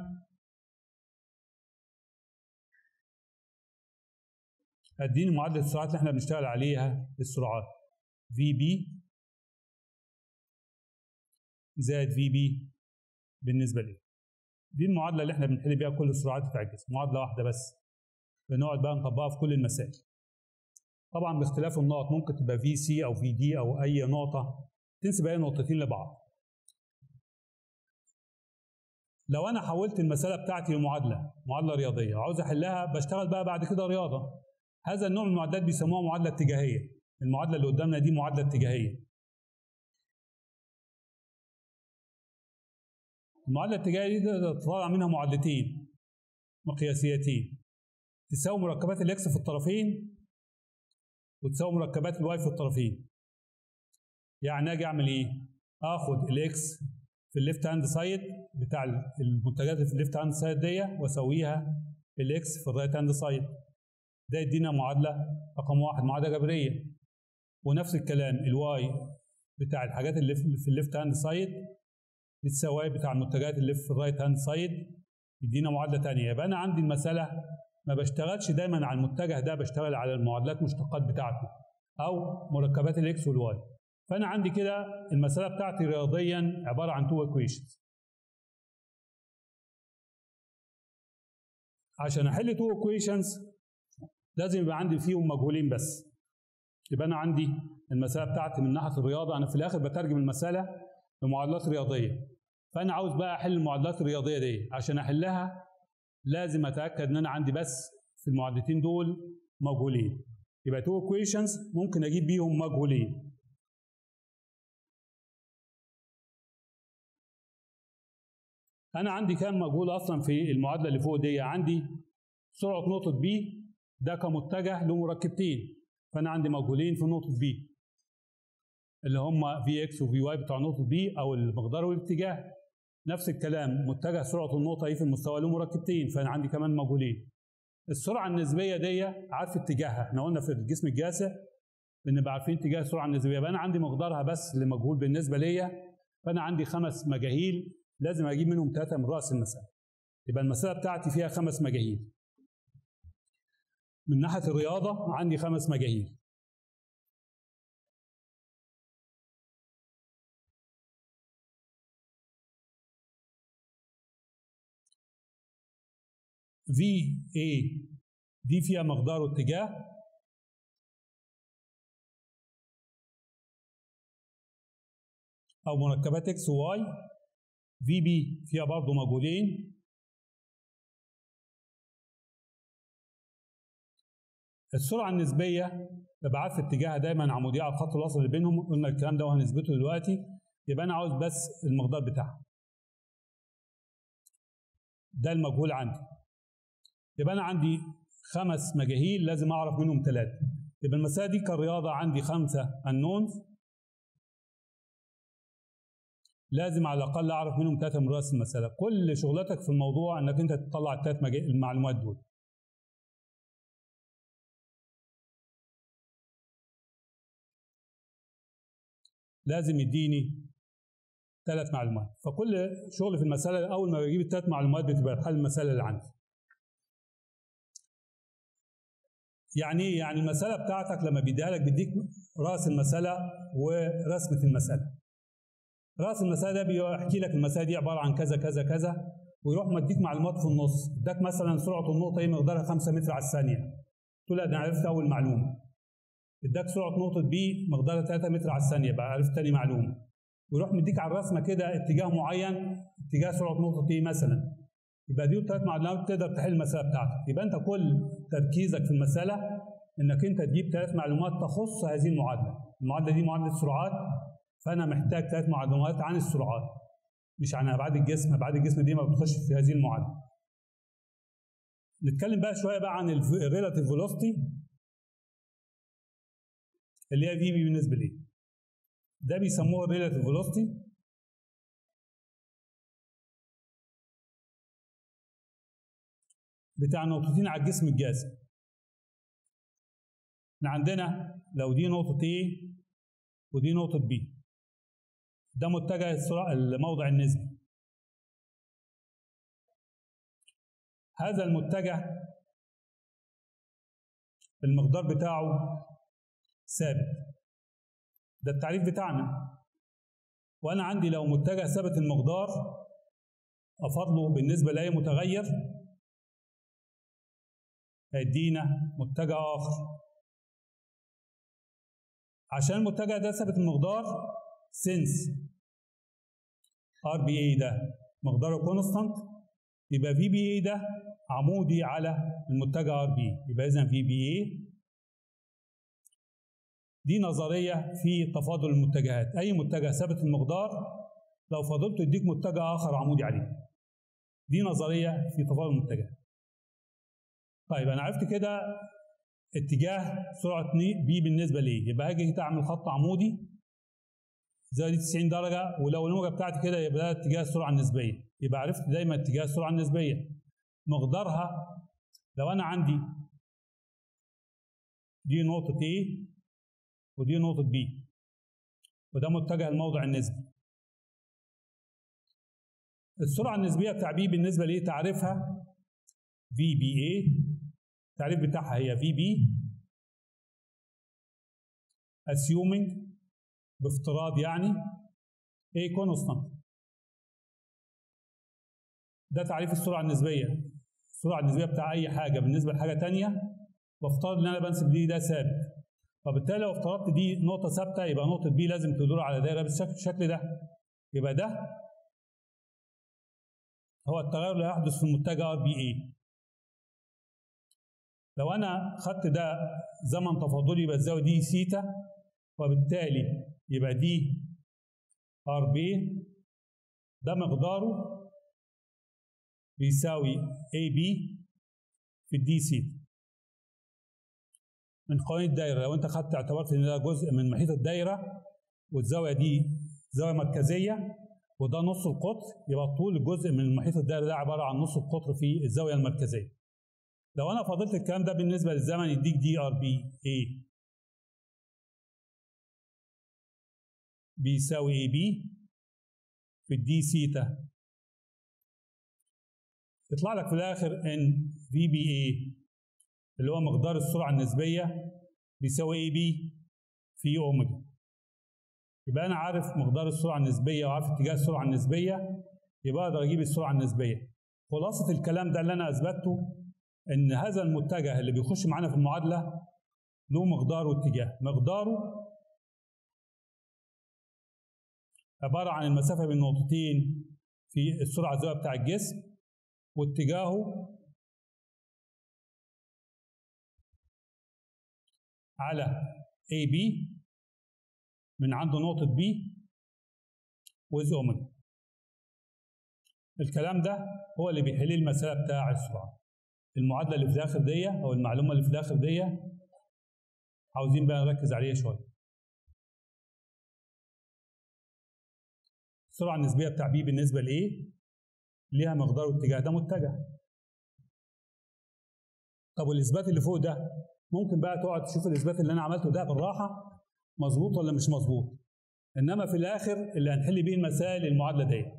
اديني معادله السرعات اللي احنا بنشتغل عليها السرعات في بي زائد في بي بالنسبه لي. دي المعادله اللي احنا بنحل بيها كل السرعات بتاع الجسم، معادله واحده بس بنقعد بقى نطبقها في كل المسائل. طبعا باختلاف النقط، ممكن تبقى في سي او في دي او اي نقطه تنسب اي نقطتين لبعض. لو انا حولت المساله بتاعتي لمعادله رياضيه وعاوز احلها، بشتغل بقى بعد كده رياضه. هذا النوع من المعادلات بيسموها معادله اتجاهيه. المعادله اللي قدامنا دي معادله اتجاهيه. المعادله الاتجاهيه دي تطلع منها معادلتين مقياسيتين تساوي مركبات الاكس في الطرفين وتساوي مركبات الواي في الطرفين. يعني اجي اعمل ايه؟ اخد الاكس في الليفت هاند سايد بتاع المنتجات اللي في الليفت هاند سايد دي واسويها بالاكس في الرايت هاند سايد. ده يدينا معادله رقم 1، معادله جبريه. ونفس الكلام الواي بتاع الحاجات اللي في الليفت هاند سايد بتساوي بتاع المنتجات اللي في الرايت هاند سايد يدينا معادله ثانيه. يبقى انا عندي المساله ما بشتغلش دايما على المتجه ده، بشتغل على المعادلات مشتقات بتاعته او مركبات الاكس والواي. فانا عندي كده المساله بتاعتي رياضيا عباره عن 2 equations. عشان احل 2 equations لازم يبقى عندي فيهم مجهولين بس. يبقى انا عندي المساله بتاعتي من ناحيه الرياضه، انا في الاخر بترجم المساله لمعادلات رياضيه. فانا عاوز بقى احل المعادلات الرياضيه دي. عشان احلها لازم اتاكد ان انا عندي بس في المعادلتين دول مجهولين. يبقى 2 equations ممكن اجيب بيهم مجهولين. انا عندي كام مجهول اصلا في المعادله اللي فوق دي؟ عندي سرعه نقطه بي ده كمتجه له مركبتين، فانا عندي مجهولين في نقطه بي اللي هم في اكس وفي واي بتوع نقطه بي او المقدار والاتجاه. نفس الكلام متجه سرعه النقطه ايه في المستوى له مركبتين، فانا عندي كمان مجهولين. السرعه النسبيه دي عارف اتجاهها، احنا قلنا في الجسم الجاسئ بنبقى عارفين اتجاه السرعه النسبيه. يبقى انا عندي مقدارها بس اللي مجهول بالنسبه ليا، فانا عندي 5 مجاهيل لازم اجيب منهم 3 من راس المساله. يبقى المساله بتاعتي فيها 5 مجاهيل. من ناحيه الرياضه عندي 5 مجاهيل. في A دي فيها مقدار واتجاه، او مركبات اكس وواي. في بي فيها برضه مجهولين. السرعه النسبيه ببقى عارف اتجاهها دايما عموديه على الخط الوسط اللي بينهم، قلنا الكلام ده وهنثبته دلوقتي. يبقى انا عاوز بس المقدار بتاعها، ده المجهول عندي. يبقى انا عندي 5 مجاهيل لازم اعرف منهم 3. يبقى المساله دي كالرياضه عندي 5 unknowns لازم على الاقل اعرف منهم 3 من راس المساله. كل شغلتك في الموضوع انك انت تطلع ال3 المعلومات دول. لازم يديني 3 معلومات. فكل شغل في المساله اول ما بجيب ال3 معلومات بتبقى حل المساله اللي عندي. يعني ايه؟ يعني المساله بتاعتك لما بيديها لك بيديك راس المساله ورسمه المساله. راس المساله ده بيحكي لك المساله دي عباره عن كذا كذا كذا، ويروح مديك معلومات في النص. اداك مثلا سرعه النقطه ايه مقدارها 5 متر على الثانيه، تقول له انا عرفت اول معلومه. اداك سرعه نقطه بي مقدارها 3 متر على الثانيه، بقى عرفت ثاني معلومه. ويروح مديك على الرسمه كده اتجاه معين، اتجاه سرعه نقطه ايه مثلا. يبقى دي 3 معلومات تقدر تحل المساله بتاعتك. يبقى انت كل تركيزك في المساله انك انت تجيب 3 معلومات تخص هذه المعادله. المعادله دي معادله سرعات، فانا محتاج 3 معلومات عن السرعات مش عن ابعاد الجسم. ابعاد الجسم دي ما بتخش في هذه المعادله. نتكلم بقى شويه بقى عن الريلاتيف فيلوسيتي اللي هي في بي بالنسبه لي. ده بيسموه الريلاتيف فيلوسيتي. بتاع نقطتين على الجسم الجاذب. احنا عندنا لو دي نقطه A ودي نقطه B، ده متجه السرعه الموضع النسبي. هذا المتجه المقدار بتاعه ثابت، ده التعريف بتاعنا. وانا عندي لو متجه ثابت المقدار افضله بالنسبه لاي متغير هيدينا متجه اخر. عشان المتجه ده ثابت المقدار سنس ار بي اي ده مقداره كونستانت، يبقى في بي اي ده عمودي على المتجه ار بي. يبقى اذا في بي اي دي نظريه في تفاضل المتجهات. اي متجه ثابت المقدار لو فضلت يديك متجه اخر عمودي عليه. دي نظريه في تفاضل المتجهات. طيب انا عرفت كده اتجاه سرعه بي بالنسبه لي. يبقى هاجي كده اعمل خط عمودي زي دي 90 درجه، ولو الموجه بتاعتي كده يبقى ده اتجاه السرعه النسبيه. يبقى عرفت دايما اتجاه السرعه النسبيه مقدارها لو انا عندي دي نقطه A ودي نقطه B وده متجه الموضع النسبي. السرعة النسبية بتاع بي بالنسبة لإيه؟ تعريفها في بي اي، التعريف بتاعها هي في بي assuming بافتراض يعني A constant. ده تعريف السرعة النسبية. السرعة النسبية بتاع أي حاجة بالنسبة لحاجة تانية بفترض إن أنا بنسب دي ده ثابت. فبالتالي لو افترضت دي نقطة ثابتة يبقى نقطة بي لازم تدور على دايرة بالشكل ده. يبقى ده هو التغير اللي هيحدث في المتجه ار بي اي. لو أنا خدت ده زمن تفاضلي يبقى الزاوية دي سيتا، وبالتالي يبقى دي ار بي ده مقداره بيساوي اي بي في الدي سيتا. من قوانين الدايره لو انت خدت اعتبرت ان ده جزء من محيط الدايره والزاويه دي زاويه مركزيه وده نص القطر، يبقى طول الجزء من محيط الدايره ده عباره عن نص القطر في الزاويه المركزيه. لو انا فضلت الكلام ده بالنسبه للزمن يديك دي ار بي اي بيساوي اي بي في الدي سيتا، يطلع لك في الاخر ان في بي اي اللي هو مقدار السرعه النسبيه بيساوي اي بي في اوميجا. يبقى انا عارف مقدار السرعه النسبيه وعارف اتجاه السرعه النسبيه، يبقى اقدر اجيب السرعه النسبيه. خلاصه الكلام ده اللي انا اثبته ان هذا المتجه اللي بيخش معانا في المعادله له مقدار واتجاه. مقداره عباره عن المسافه بين نقطتين في السرعه الزاويه بتاع الجسم، واتجاهه على اي بي من عند نقطه بي ويز اوميجا. الكلام ده هو اللي بيحل المساله بتاع السرعه. المعادله اللي في الاخر دي او المعلومه اللي في الاخر دي عاوزين بقى نركز عليها شويه. السرعه النسبيه بتاع بي بالنسبه لايه ليها مقدار واتجاه، ده متجه. طب والاثبات اللي فوق ده ممكن بقى تقعد تشوف الاثبات اللي انا عملته ده بالراحه مظبوط ولا مش مظبوط، انما في الاخر اللي هنحل بيه المسائل المعادله دي.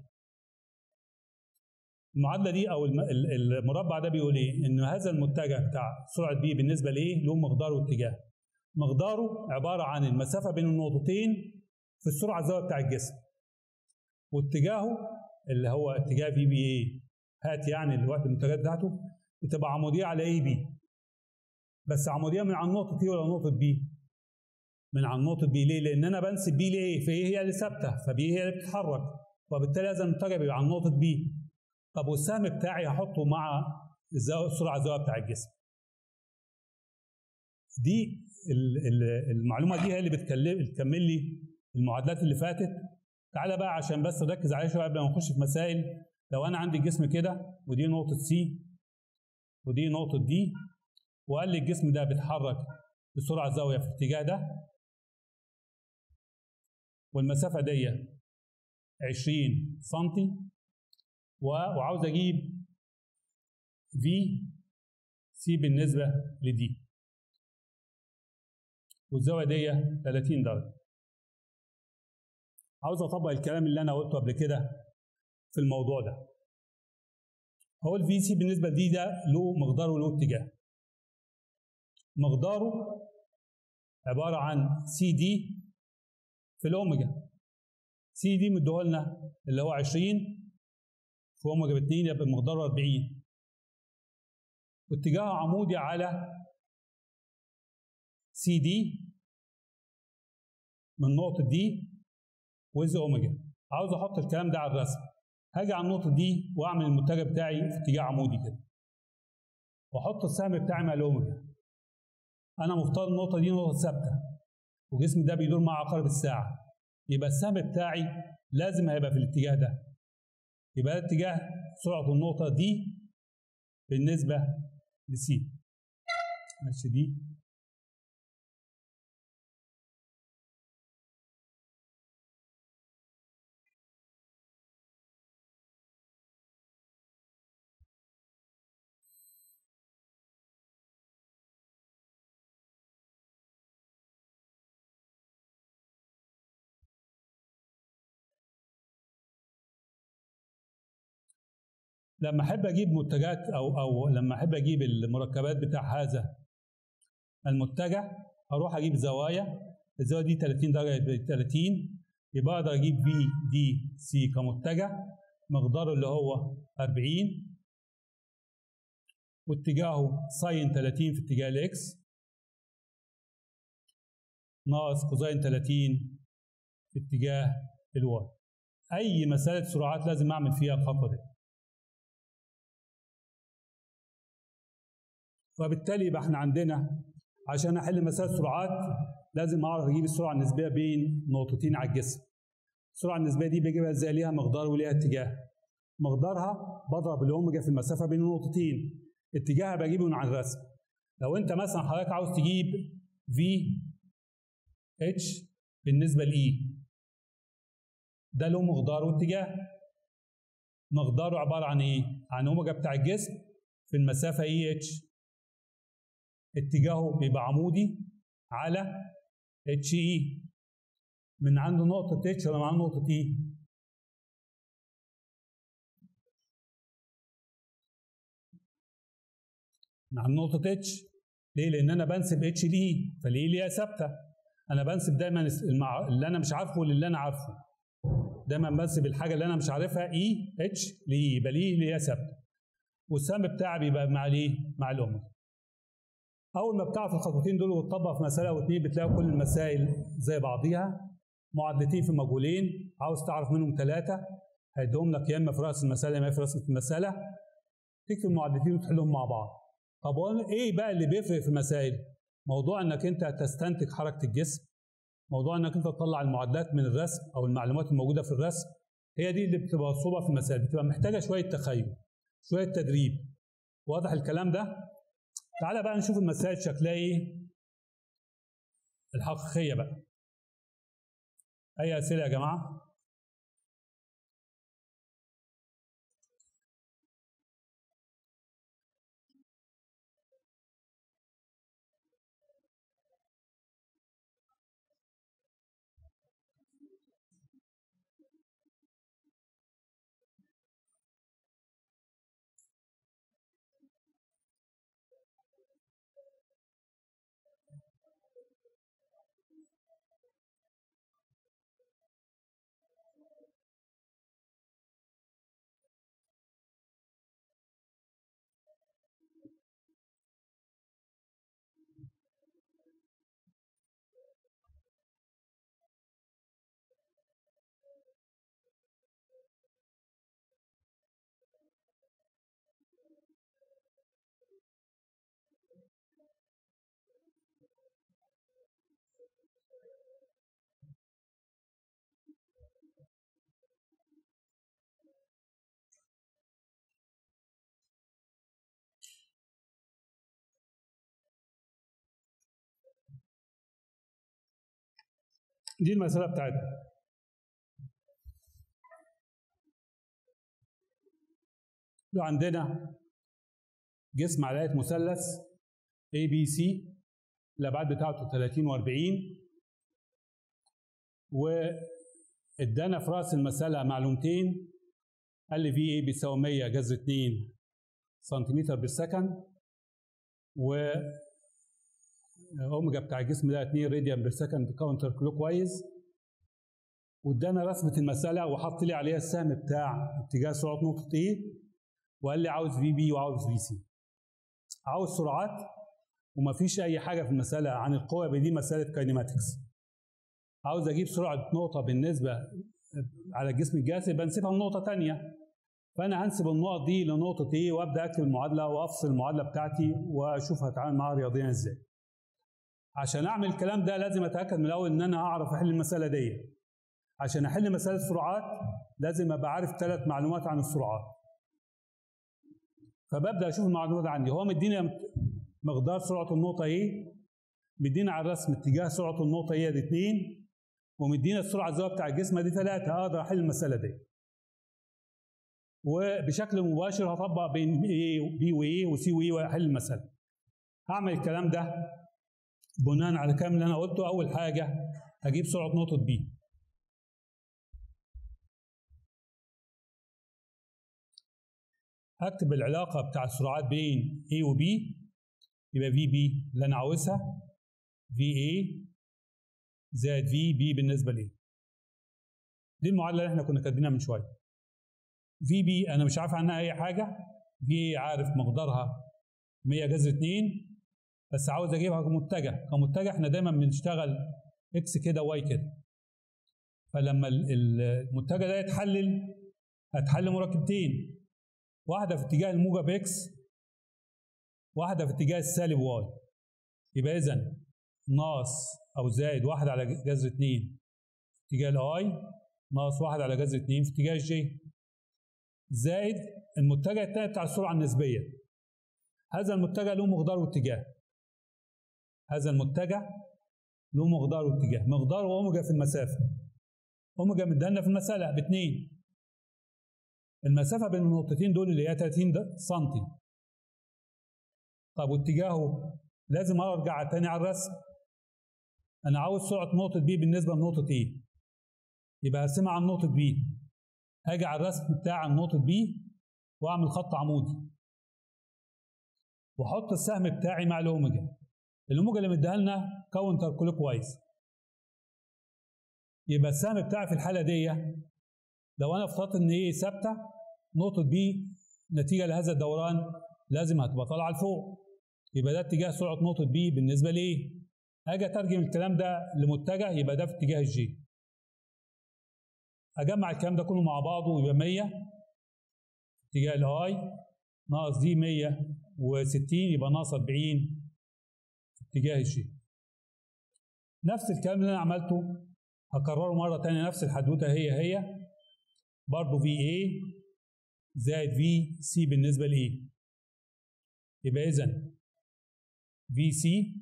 المعادله دي او المربع ده بيقول ايه؟ ان هذا المتجه بتاع سرعه بي بالنسبه لايه له مقدار واتجاه. مقداره عباره عن المسافه بين النقطتين في السرعه الزاويه بتاع الجسم، واتجاهه اللي هو اتجاه في بي اي هات يعني الوقت المتجهات بتاعته بتبقى عموديه على اي بي، بس عموديه من عن نقطه تي ولا نقطه بي؟ من عن نقطه بي. ليه؟ لان انا بنسب بي لايه؟ فايه هي اللي ثابته، فبي هي اللي بتتحرك، وبالتالي هذا المتجه بيبقى عن نقطه بي. طب والسهم بتاعي هحطه مع السرعه الزاويه بتاع الجسم. دي المعلومه دي هي اللي بتكمل لي المعادلات اللي فاتت. تعالى بقى عشان بس نركز عليها شويه قبل ما نخش في مسائل. لو انا عندي الجسم كده ودي نقطه سي ودي نقطه دي، وقال لي الجسم ده بيتحرك بسرعه زاويه في الاتجاه ده، والمسافه دي 20 سم، وعاوز اجيب في سي بالنسبه لدي، والزاويه دي 30 درجه. عاوز اطبق الكلام اللي انا قلته قبل كده في الموضوع ده. هو الفي سي بالنسبه لدي ده له مقدار وله اتجاه. مقداره عباره عن سي دي في الاوميجا. سي دي مديهولنا اللي هو 20 في اوميجا ب 2 يبقى مقداره 40، واتجاهه عمودي على سي دي من نقطه دي ويز اوميجا. عاوز احط الكلام ده على الرسم. هاجي على النقطه دي واعمل المتجه بتاعي في اتجاه عمودي كده، واحط السهم بتاعي مع الاوميجا. انا مفترض النقطه دي نقطه ثابته وجسمي ده بيدور مع عقارب الساعه، يبقى السهم بتاعي لازم هيبقى في الاتجاه ده. يبقى ده اتجاه سرعه النقطه دي بالنسبه لسي. ماشي دي لما احب اجيب منتجات او لما احب اجيب المركبات بتاع هذا المتجه، اروح اجيب زوايا. الزاويه دي 30 درجه ب 30، يبقى اقدر اجيب في دي سي كمتجه مقداره اللي هو 40، واتجاهه ساين 30 في اتجاه الاكس ناقص كوزين 30 في اتجاه الواي. اي مساله سرعات لازم اعمل فيها الخطوه دي. فبالتالي يبقى احنا عندنا عشان احل مساله سرعات لازم اعرف اجيب السرعه النسبيه بين نقطتين على الجسم. السرعه النسبيه دي بجيبها ازاي؟ ليها مقدار وليها اتجاه. مقدارها بضرب الاوميجا في المسافه بين النقطتين، اتجاهها بجيبه من على الرسم. لو انت مثلا حضرتك عاوز تجيب في اتش بالنسبه لاي، ده له مقدار واتجاه. مقداره عباره عن ايه؟ عن اوميجا بتاع الجسم في المسافه اي اتش، اتجاهه بيبقى عمودي على اتش اي. من عند نقطه اتش ولا من عند نقطه اي؟ من عند نقطه اتش. ليه؟ لان انا بنسب اتش ليه، فالاي ليها ثابته. انا بنسب دايما اللي انا مش عارفه للي انا عارفه. دايما بنسب الحاجه اللي انا مش عارفها اي اتش لاي، يبقى ليه ليها ثابته. والسهم بتاعي بيبقى مع الايه؟ مع الاوميجا. اول ما بتعرف الخطوتين دول وتطبق في مساله واثنين بتلاقي كل المسائل زي بعضيها. معادلتين في مجهولين، عاوز تعرف منهم ثلاثه هيديهم لك يا اما في راس المساله يا اما في رسم المساله. تكتب المعادلتين وتحلهم مع بعض. طب ايه بقى اللي بيفرق في المسائل؟ موضوع انك انت تستنتج حركه الجسم، موضوع انك انت تطلع المعادلات من الرسم او المعلومات الموجوده في الرسم. هي دي اللي بتبقى صعوبه في المسائل، بتبقى محتاجه شويه تخيل، شويه تدريب. واضح الكلام ده؟ تعالى بقى نشوف المسائل شكلها ايه الحقيقيه بقى. اي اسئله يا جماعه؟ دي المساله بتاعتنا. لو عندنا جسم على هيئه مثلث اي بي سي، الابعاد بتاعته 30 و40، وادانا في راس المساله معلومتين. قال لي في اي بيساوي 100 جذر 2 سنتيمتر بالسكند، و اوميجا بتاع الجسم ده 2 راديان بير سكند كاونتر كلوك وايز. وادانا رسمه المساله وحط لي عليها السهم بتاع اتجاه سرعه نقطه ايه، وقال لي عاوز في بي وعاوز في سي. عاوز سرعات ومفيش اي حاجه في المساله عن القوه، يبقى دي مساله كاينماتكس. عاوز اجيب سرعه نقطه بالنسبه على الجسم الجاذب، بنسبها لنقطه ثانيه. فانا هنسب النقط دي لنقطه ايه وابدا اكتب المعادله وافصل المعادله بتاعتي واشوف هتعامل معاها رياضيا ازاي. عشان اعمل الكلام ده لازم اتاكد من الاول ان انا اعرف احل المساله دي. عشان احل مساله سرعات لازم ابقى عارف 3 معلومات عن السرعات. فببدا اشوف المعلومات عندي. هو مديني مقدار سرعه النقطه ايه، مدينا على الرسم اتجاه سرعه النقطه ايه دي 2، ومدينا السرعه الزاويه بتاع الجسم دي 3. اقدر احل المساله دي. وبشكل مباشر هطبق بين بي وايه وسي وايه واحل المساله. هعمل الكلام ده بناء على الكلام اللي انا قلته. اول حاجه هجيب سرعه نقطه بي. اكتب العلاقه بتاع السرعات بين A و B، يبقى في بي اللي انا عاوزها في A زائد في بي بالنسبه ل A. دي المعادله اللي احنا كنا كاتبينها من شويه. في بي انا مش عارف عنها اي حاجه، في A عارف مقدارها 100 جذر 2، بس عاوز اجيبها كمتجه. كمتجه احنا دايما بنشتغل اكس كده واي كده، فلما المتجه ده يتحلل هتحلل مركبتين، واحده في اتجاه الموجب اكس، واحده في اتجاه السالب واي. يبقى اذا ناقص او زائد 1 على جذر 2 في اتجاه الاي، ناقص 1 على جذر 2 في اتجاه الجي، زائد المتجه الثاني بتاع السرعه النسبيه. هذا المتجه له مقدار واتجاه، هذا المتجه له مقدار واتجاه، مقداره اوميجا في المسافه. اوميجا مدينا في المساله ب2، المسافه بين النقطتين دول اللي هي 30 سم. طب واتجاهه لازم ارجع تاني على الرسم. انا عاوز سرعه نقطه بي بالنسبه لنقطه ايه، يبقى هرسمها على نقطه بي. هاجي على الرسم بتاع نقطه بي واعمل خط عمودي واحط السهم بتاعي مع الاوميجا. الاوميجا اللي مديها لنا كاونتر كلوك وايز، يبقى السهم بتاعي في الحاله دي لو انا افترضت ان ايه ثابته، نقطه بي نتيجه لهذا الدوران لازم هتبقى طالعه لفوق، يبقى ده اتجاه سرعه نقطه بي بالنسبه لايه. اجي اترجم الكلام ده لمتجه، يبقى ده في اتجاه الجي. اجمع الكلام ده كله مع بعضه يبقى 100 في اتجاه الاي، ناقص دي 160 يبقى ناقص 40 في اتجاه الجي. نفس الكلام اللي انا عملته هكرره مره ثانيه، نفس الحدوته هي برضه في اي زائد في سي بالنسبه لايه. يبقى اذا في سي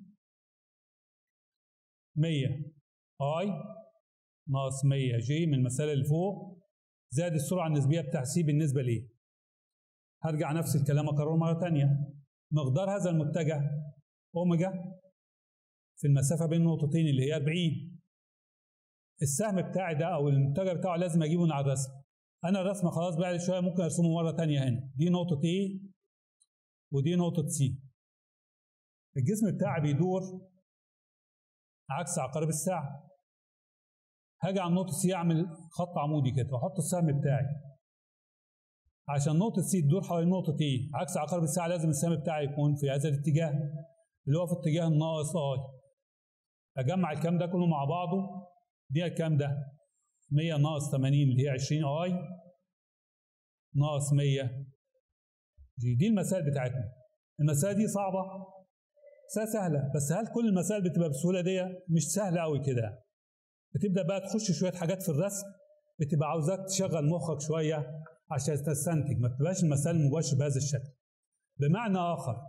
100 اي ناقص 100 جي من المساله اللي فوق، زائد السرعه النسبيه بتاع سي بالنسبه لايه. هرجع نفس الكلام اكرره مره ثانيه. مقدار هذا المتجه اوميجا في المسافه بين النقطتين اللي هي 40. السهم بتاعي ده او المتجه بتاعه لازم اجيبه من على الرسم. انا الرسمه خلاص بعد شويه ممكن ارسمه مره ثانيه. هنا دي نقطه A ودي نقطه C. الجسم بتاعي بيدور عكس عقارب الساعه. هاجي على نقطه C اعمل خط عمودي كده واحط السهم بتاعي. عشان نقطه C تدور حوالين نقطه A عكس عقارب الساعه لازم السهم بتاعي يكون في هذا الاتجاه اللي هو في اتجاه الناقص I. اجمع الكلام ده كله مع بعضه، دي الكلام ده 100 ناقص 80 اللي هي 20 I ناقص 100 جي. دي المسائل بتاعتنا. المسائل دي صعبه، مسائل سهله، بس هل كل المسائل بتبقى بالسهوله دي؟ مش سهله قوي كده. بتبدا بقى تخش شويه حاجات في الرسم بتبقى عاوزاك تشغل مخك شويه عشان تستنتج، ما بتبقاش المسائل مباشره بهذا الشكل. بمعنى اخر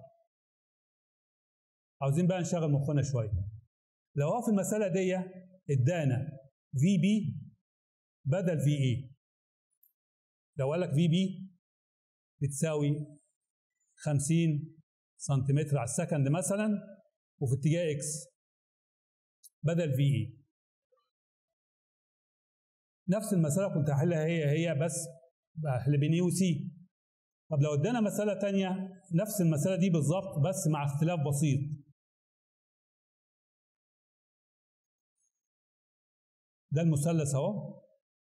عاوزين بقى نشغل مخنا شويه. لو هو في المساله دي ادانا في بي بدل في اي، لو قال لك في بي بتساوي 50 سنتيمتر على السكند مثلا وفي اتجاه اكس بدل في اي، نفس المساله كنت هحلها هي بس بحل بين اي وسي. طب لو ادانا مساله ثانيه نفس المساله دي بالظبط بس مع اختلاف بسيط، ده المثلث اهو،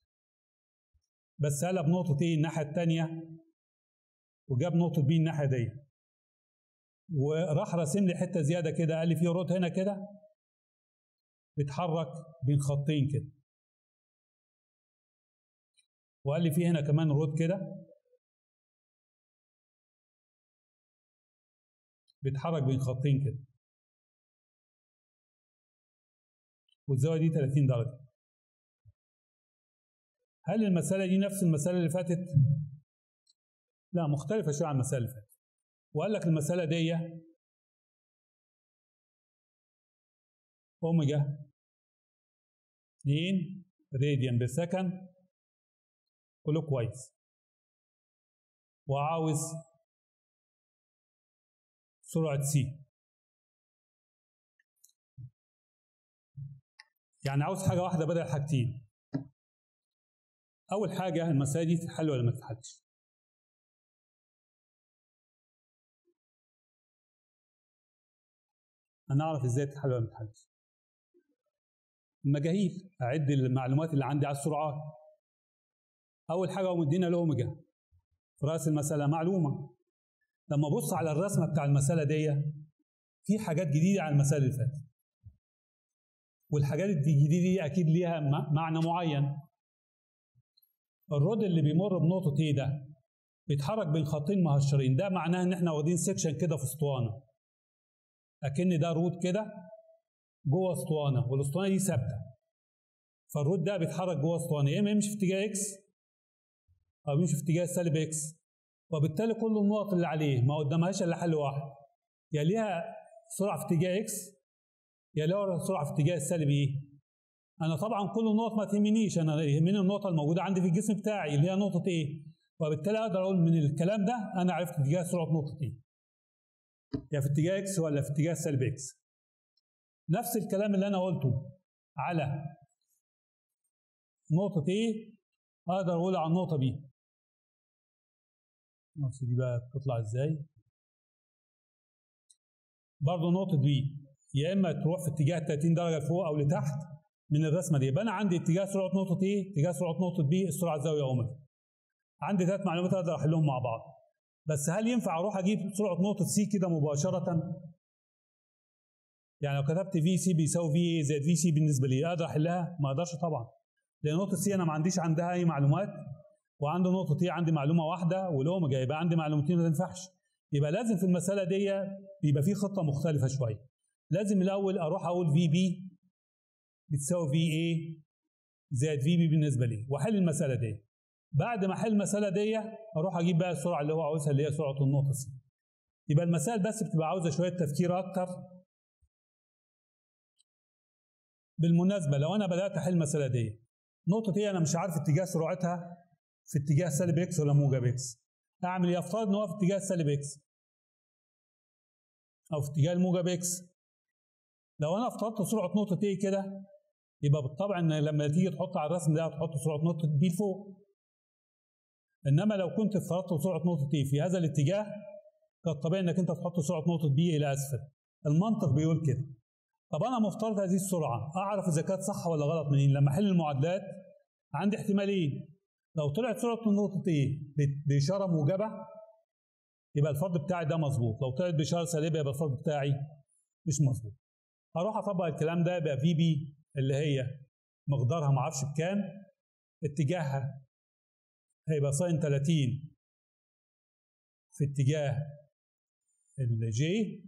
بس قلب نقطه ايه الناحيه الثانيه وجاب نقطه بي الناحيه دي، وراح راسم لي حته زياده كده، قال لي في رود هنا كده بيتحرك بين خطين كده، وقال لي في هنا كمان رود كده بيتحرك بين خطين كده، والزاويه دي 30 درجه. هل المساله دي نفس المساله اللي فاتت؟ لا، مختلفه شويه عن المساله اللي فاتت. وقال لك المساله دي اوميجا 2 راديان بير سكند كلوك وايز، وعاوز سرعه سي. يعني عاوز حاجه واحده بدل حاجتين. اول حاجه المساله دي تتحل ولا ما تتحلش؟ انا اعرف ازاي تتحل ولا ما تتحلش. المجاهيل، اعد المعلومات اللي عندي على السرعات. اول حاجه هو مدينا الاوميجا في راس المساله معلومه. لما ابص على الرسمه بتاع المساله دي في حاجات جديده عن المساله اللي فاتت، والحاجات الجديده دي اكيد ليها معنى معين. الرود اللي بيمر بنقطه ايه ده بيتحرك بين خطين مهشرين، ده معناه ان احنا واخدين سيكشن كده في اسطوانه، اكن ده رود كده جوه اسطوانه، والاسطوانه دي ثابته. فالرود ده بيتحرك جوه اسطوانه، يا اما يمشي في اتجاه اكس او يمشي في اتجاه سالب اكس، وبالتالي كل النقط اللي عليه ما قدامهاش الا حل واحد، يا ليها سرعه في اتجاه اكس يا ليها سرعه في اتجاه السالب ايه. انا طبعا كل النقط ما تهمنيش، انا يهمني النقطه الموجوده عندي في الجسم بتاعي اللي هي نقطه ايه، وبالتالي اقدر اقول من الكلام ده انا عرفت اتجاه سرعه نقطه ايه، يا في اتجاه اكس ولا في اتجاه سالب اكس. نفس الكلام اللي انا قلته على نقطه ايه اقدر اقوله على النقطه بي. نفس دي بقى بتطلع ازاي؟ برضه نقطه بي يا اما تروح في اتجاه 30 درجه لفوق او لتحت من الرسمه دي، يبقى انا عندي اتجاه سرعه نقطه ايه، اتجاه سرعه نقطه بي، السرعه الزاويه اوميجا. عندي 3 معلومات اقدر احلهم مع بعض. بس هل ينفع اروح اجيب سرعه نقطه سي كده مباشره؟ يعني لو كتبت في سي بيساوي في اي زائد في سي بالنسبه لي اقدر احلها؟ ما اقدرش طبعا، لان نقطه سي انا ما عنديش عندها اي معلومات، وعند نقطه اي عندي معلومه واحده والاوميجا يبقى عندي معلومتين ما تنفعش. يبقى لازم في المساله دي بيبقى في خطه مختلفه شويه. لازم الاول اروح اقول في بي بتساوي في اي زائد في بي بالنسبه لي واحل المساله دي. بعد ما احل المساله دي اروح اجيب بقى السرعه اللي هو عاوزها اللي هي سرعه النقطه سي. يبقى المسائل بس بتبقى عاوزه شويه تفكير اكتر. بالمناسبه لو انا بدات احل المساله دي نقطه ايه انا مش عارف اتجاه سرعتها في اتجاه سالب اكس ولا موجب اكس، اعمل ايه؟ افترض ان هو في اتجاه سالب اكس او في اتجاه الموجب اكس. لو انا افترضت سرعه نقطه ايه كده يبقى بالطبع ان لما تيجي تحط على الرسم ده تحط سرعه نقطه بي فوق. انما لو كنت افترضت سرعه نقطه ايه في هذا الاتجاه فالطبيعي انك انت تحط سرعه نقطه بي الى اسفل. المنطق بيقول كده. طب انا مفترض هذه السرعه اعرف اذا كانت صح ولا غلط منين؟ لما احل المعادلات عندي احتمالين، لو طلعت سرعه نقطه ايه باشاره موجبه يبقى الفرض بتاعي ده مظبوط، لو طلعت باشاره سالبه يبقى الفرض بتاعي مش مظبوط. اروح اطبق الكلام ده يبقى في بي اللي هي مقدارها ما اعرفش بكام، اتجاهها هيبقى ساين 30 في اتجاه الجي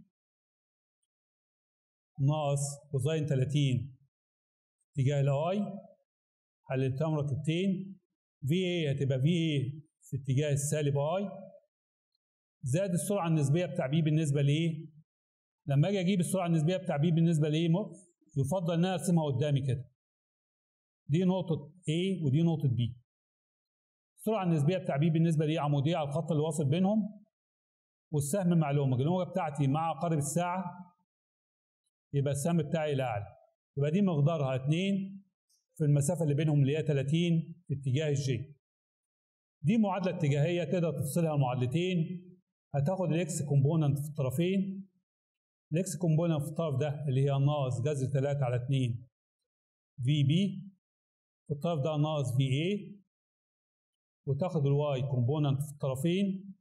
ناقص كوزين 30 اتجاه الاي، حللتهم ركبتين. في اي هتبقى في اي في اتجاه السالب اي زائد السرعه النسبيه بتاع بي بالنسبه لايه؟ لما اجي اجيب السرعه النسبيه بتاع بي بالنسبه لايه يفضل ان انا ارسمها قدامي كده. دي نقطه A ودي نقطه B. السرعه النسبيه بتاع بي بالنسبه لايه عموديه على الخط اللي واصل بينهم، والسهم مع الاوميجا. الاوميجا بتاعتي مع عقارب الساعه يبقى السهم بتاعي الاعلى، يبقى دي مقدارها 2 في المسافه اللي بينهم اللي هي 30 في اتجاه الجي. دي معادله اتجاهيه تقدر تفصلها معادلتين. هتاخد الاكس كومبوننت في الطرفين، الاكس كومبوننت في الطرف ده اللي هي ناقص جذر 3 على 2 في بي، في الطرف ده ناقص في اي، وتاخد الواي كومبوننت في الطرفين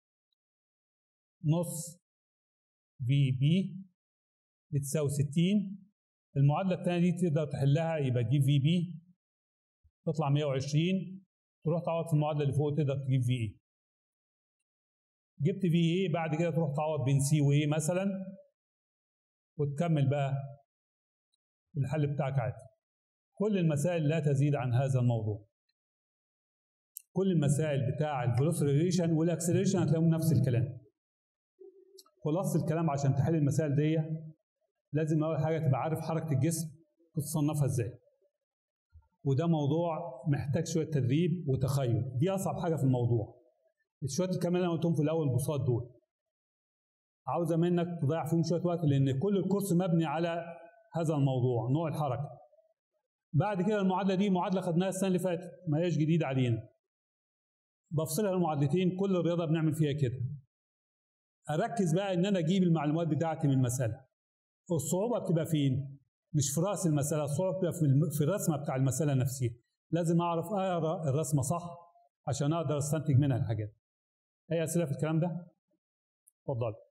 نص في بي بتساوي 60. المعادله الثانيه دي تقدر تحلها يبقى تجيب في بي تطلع 120، تروح تعوض في المعادله اللي فوق تقدر تجيب في اي. جبت في اي بعد كده تروح تعوض بين سي واي مثلا وتكمل بقى الحل بتاعك عادي. كل المسائل لا تزيد عن هذا الموضوع. كل المسائل بتاع الفيلوسيتي ريليشن والاكسلريشن هتلاقيهم نفس الكلام. خلاصة الكلام عشان تحل المسائل دي لازم اول حاجه تبقى عارف حركه الجسم تتصنفها ازاي، وده موضوع محتاج شويه تدريب وتخيل. دي اصعب حاجه في الموضوع. شويه الكلام اللي انا قلتهم في الاول البساط دول عاوزه منك تضيع فيهم شويه وقت، لان كل الكورس مبني على هذا الموضوع، نوع الحركه. بعد كده المعادله دي معادله خدناها السنه اللي فاتت ما هيش جديده علينا، بفصلها المعادلتين. كل الرياضه بنعمل فيها كده. اركز بقى ان انا اجيب المعلومات بتاعتي من المساله. الصعوبة بتبقى فين؟ مش في رأس المسألة، الصعوبة بتبقى في الرسمة بتاع المسألة نفسها. لازم أعرف أقرأ الرسمة صح عشان أقدر أستنتج منها الحاجات. أي أسئلة في الكلام ده؟ اتفضل.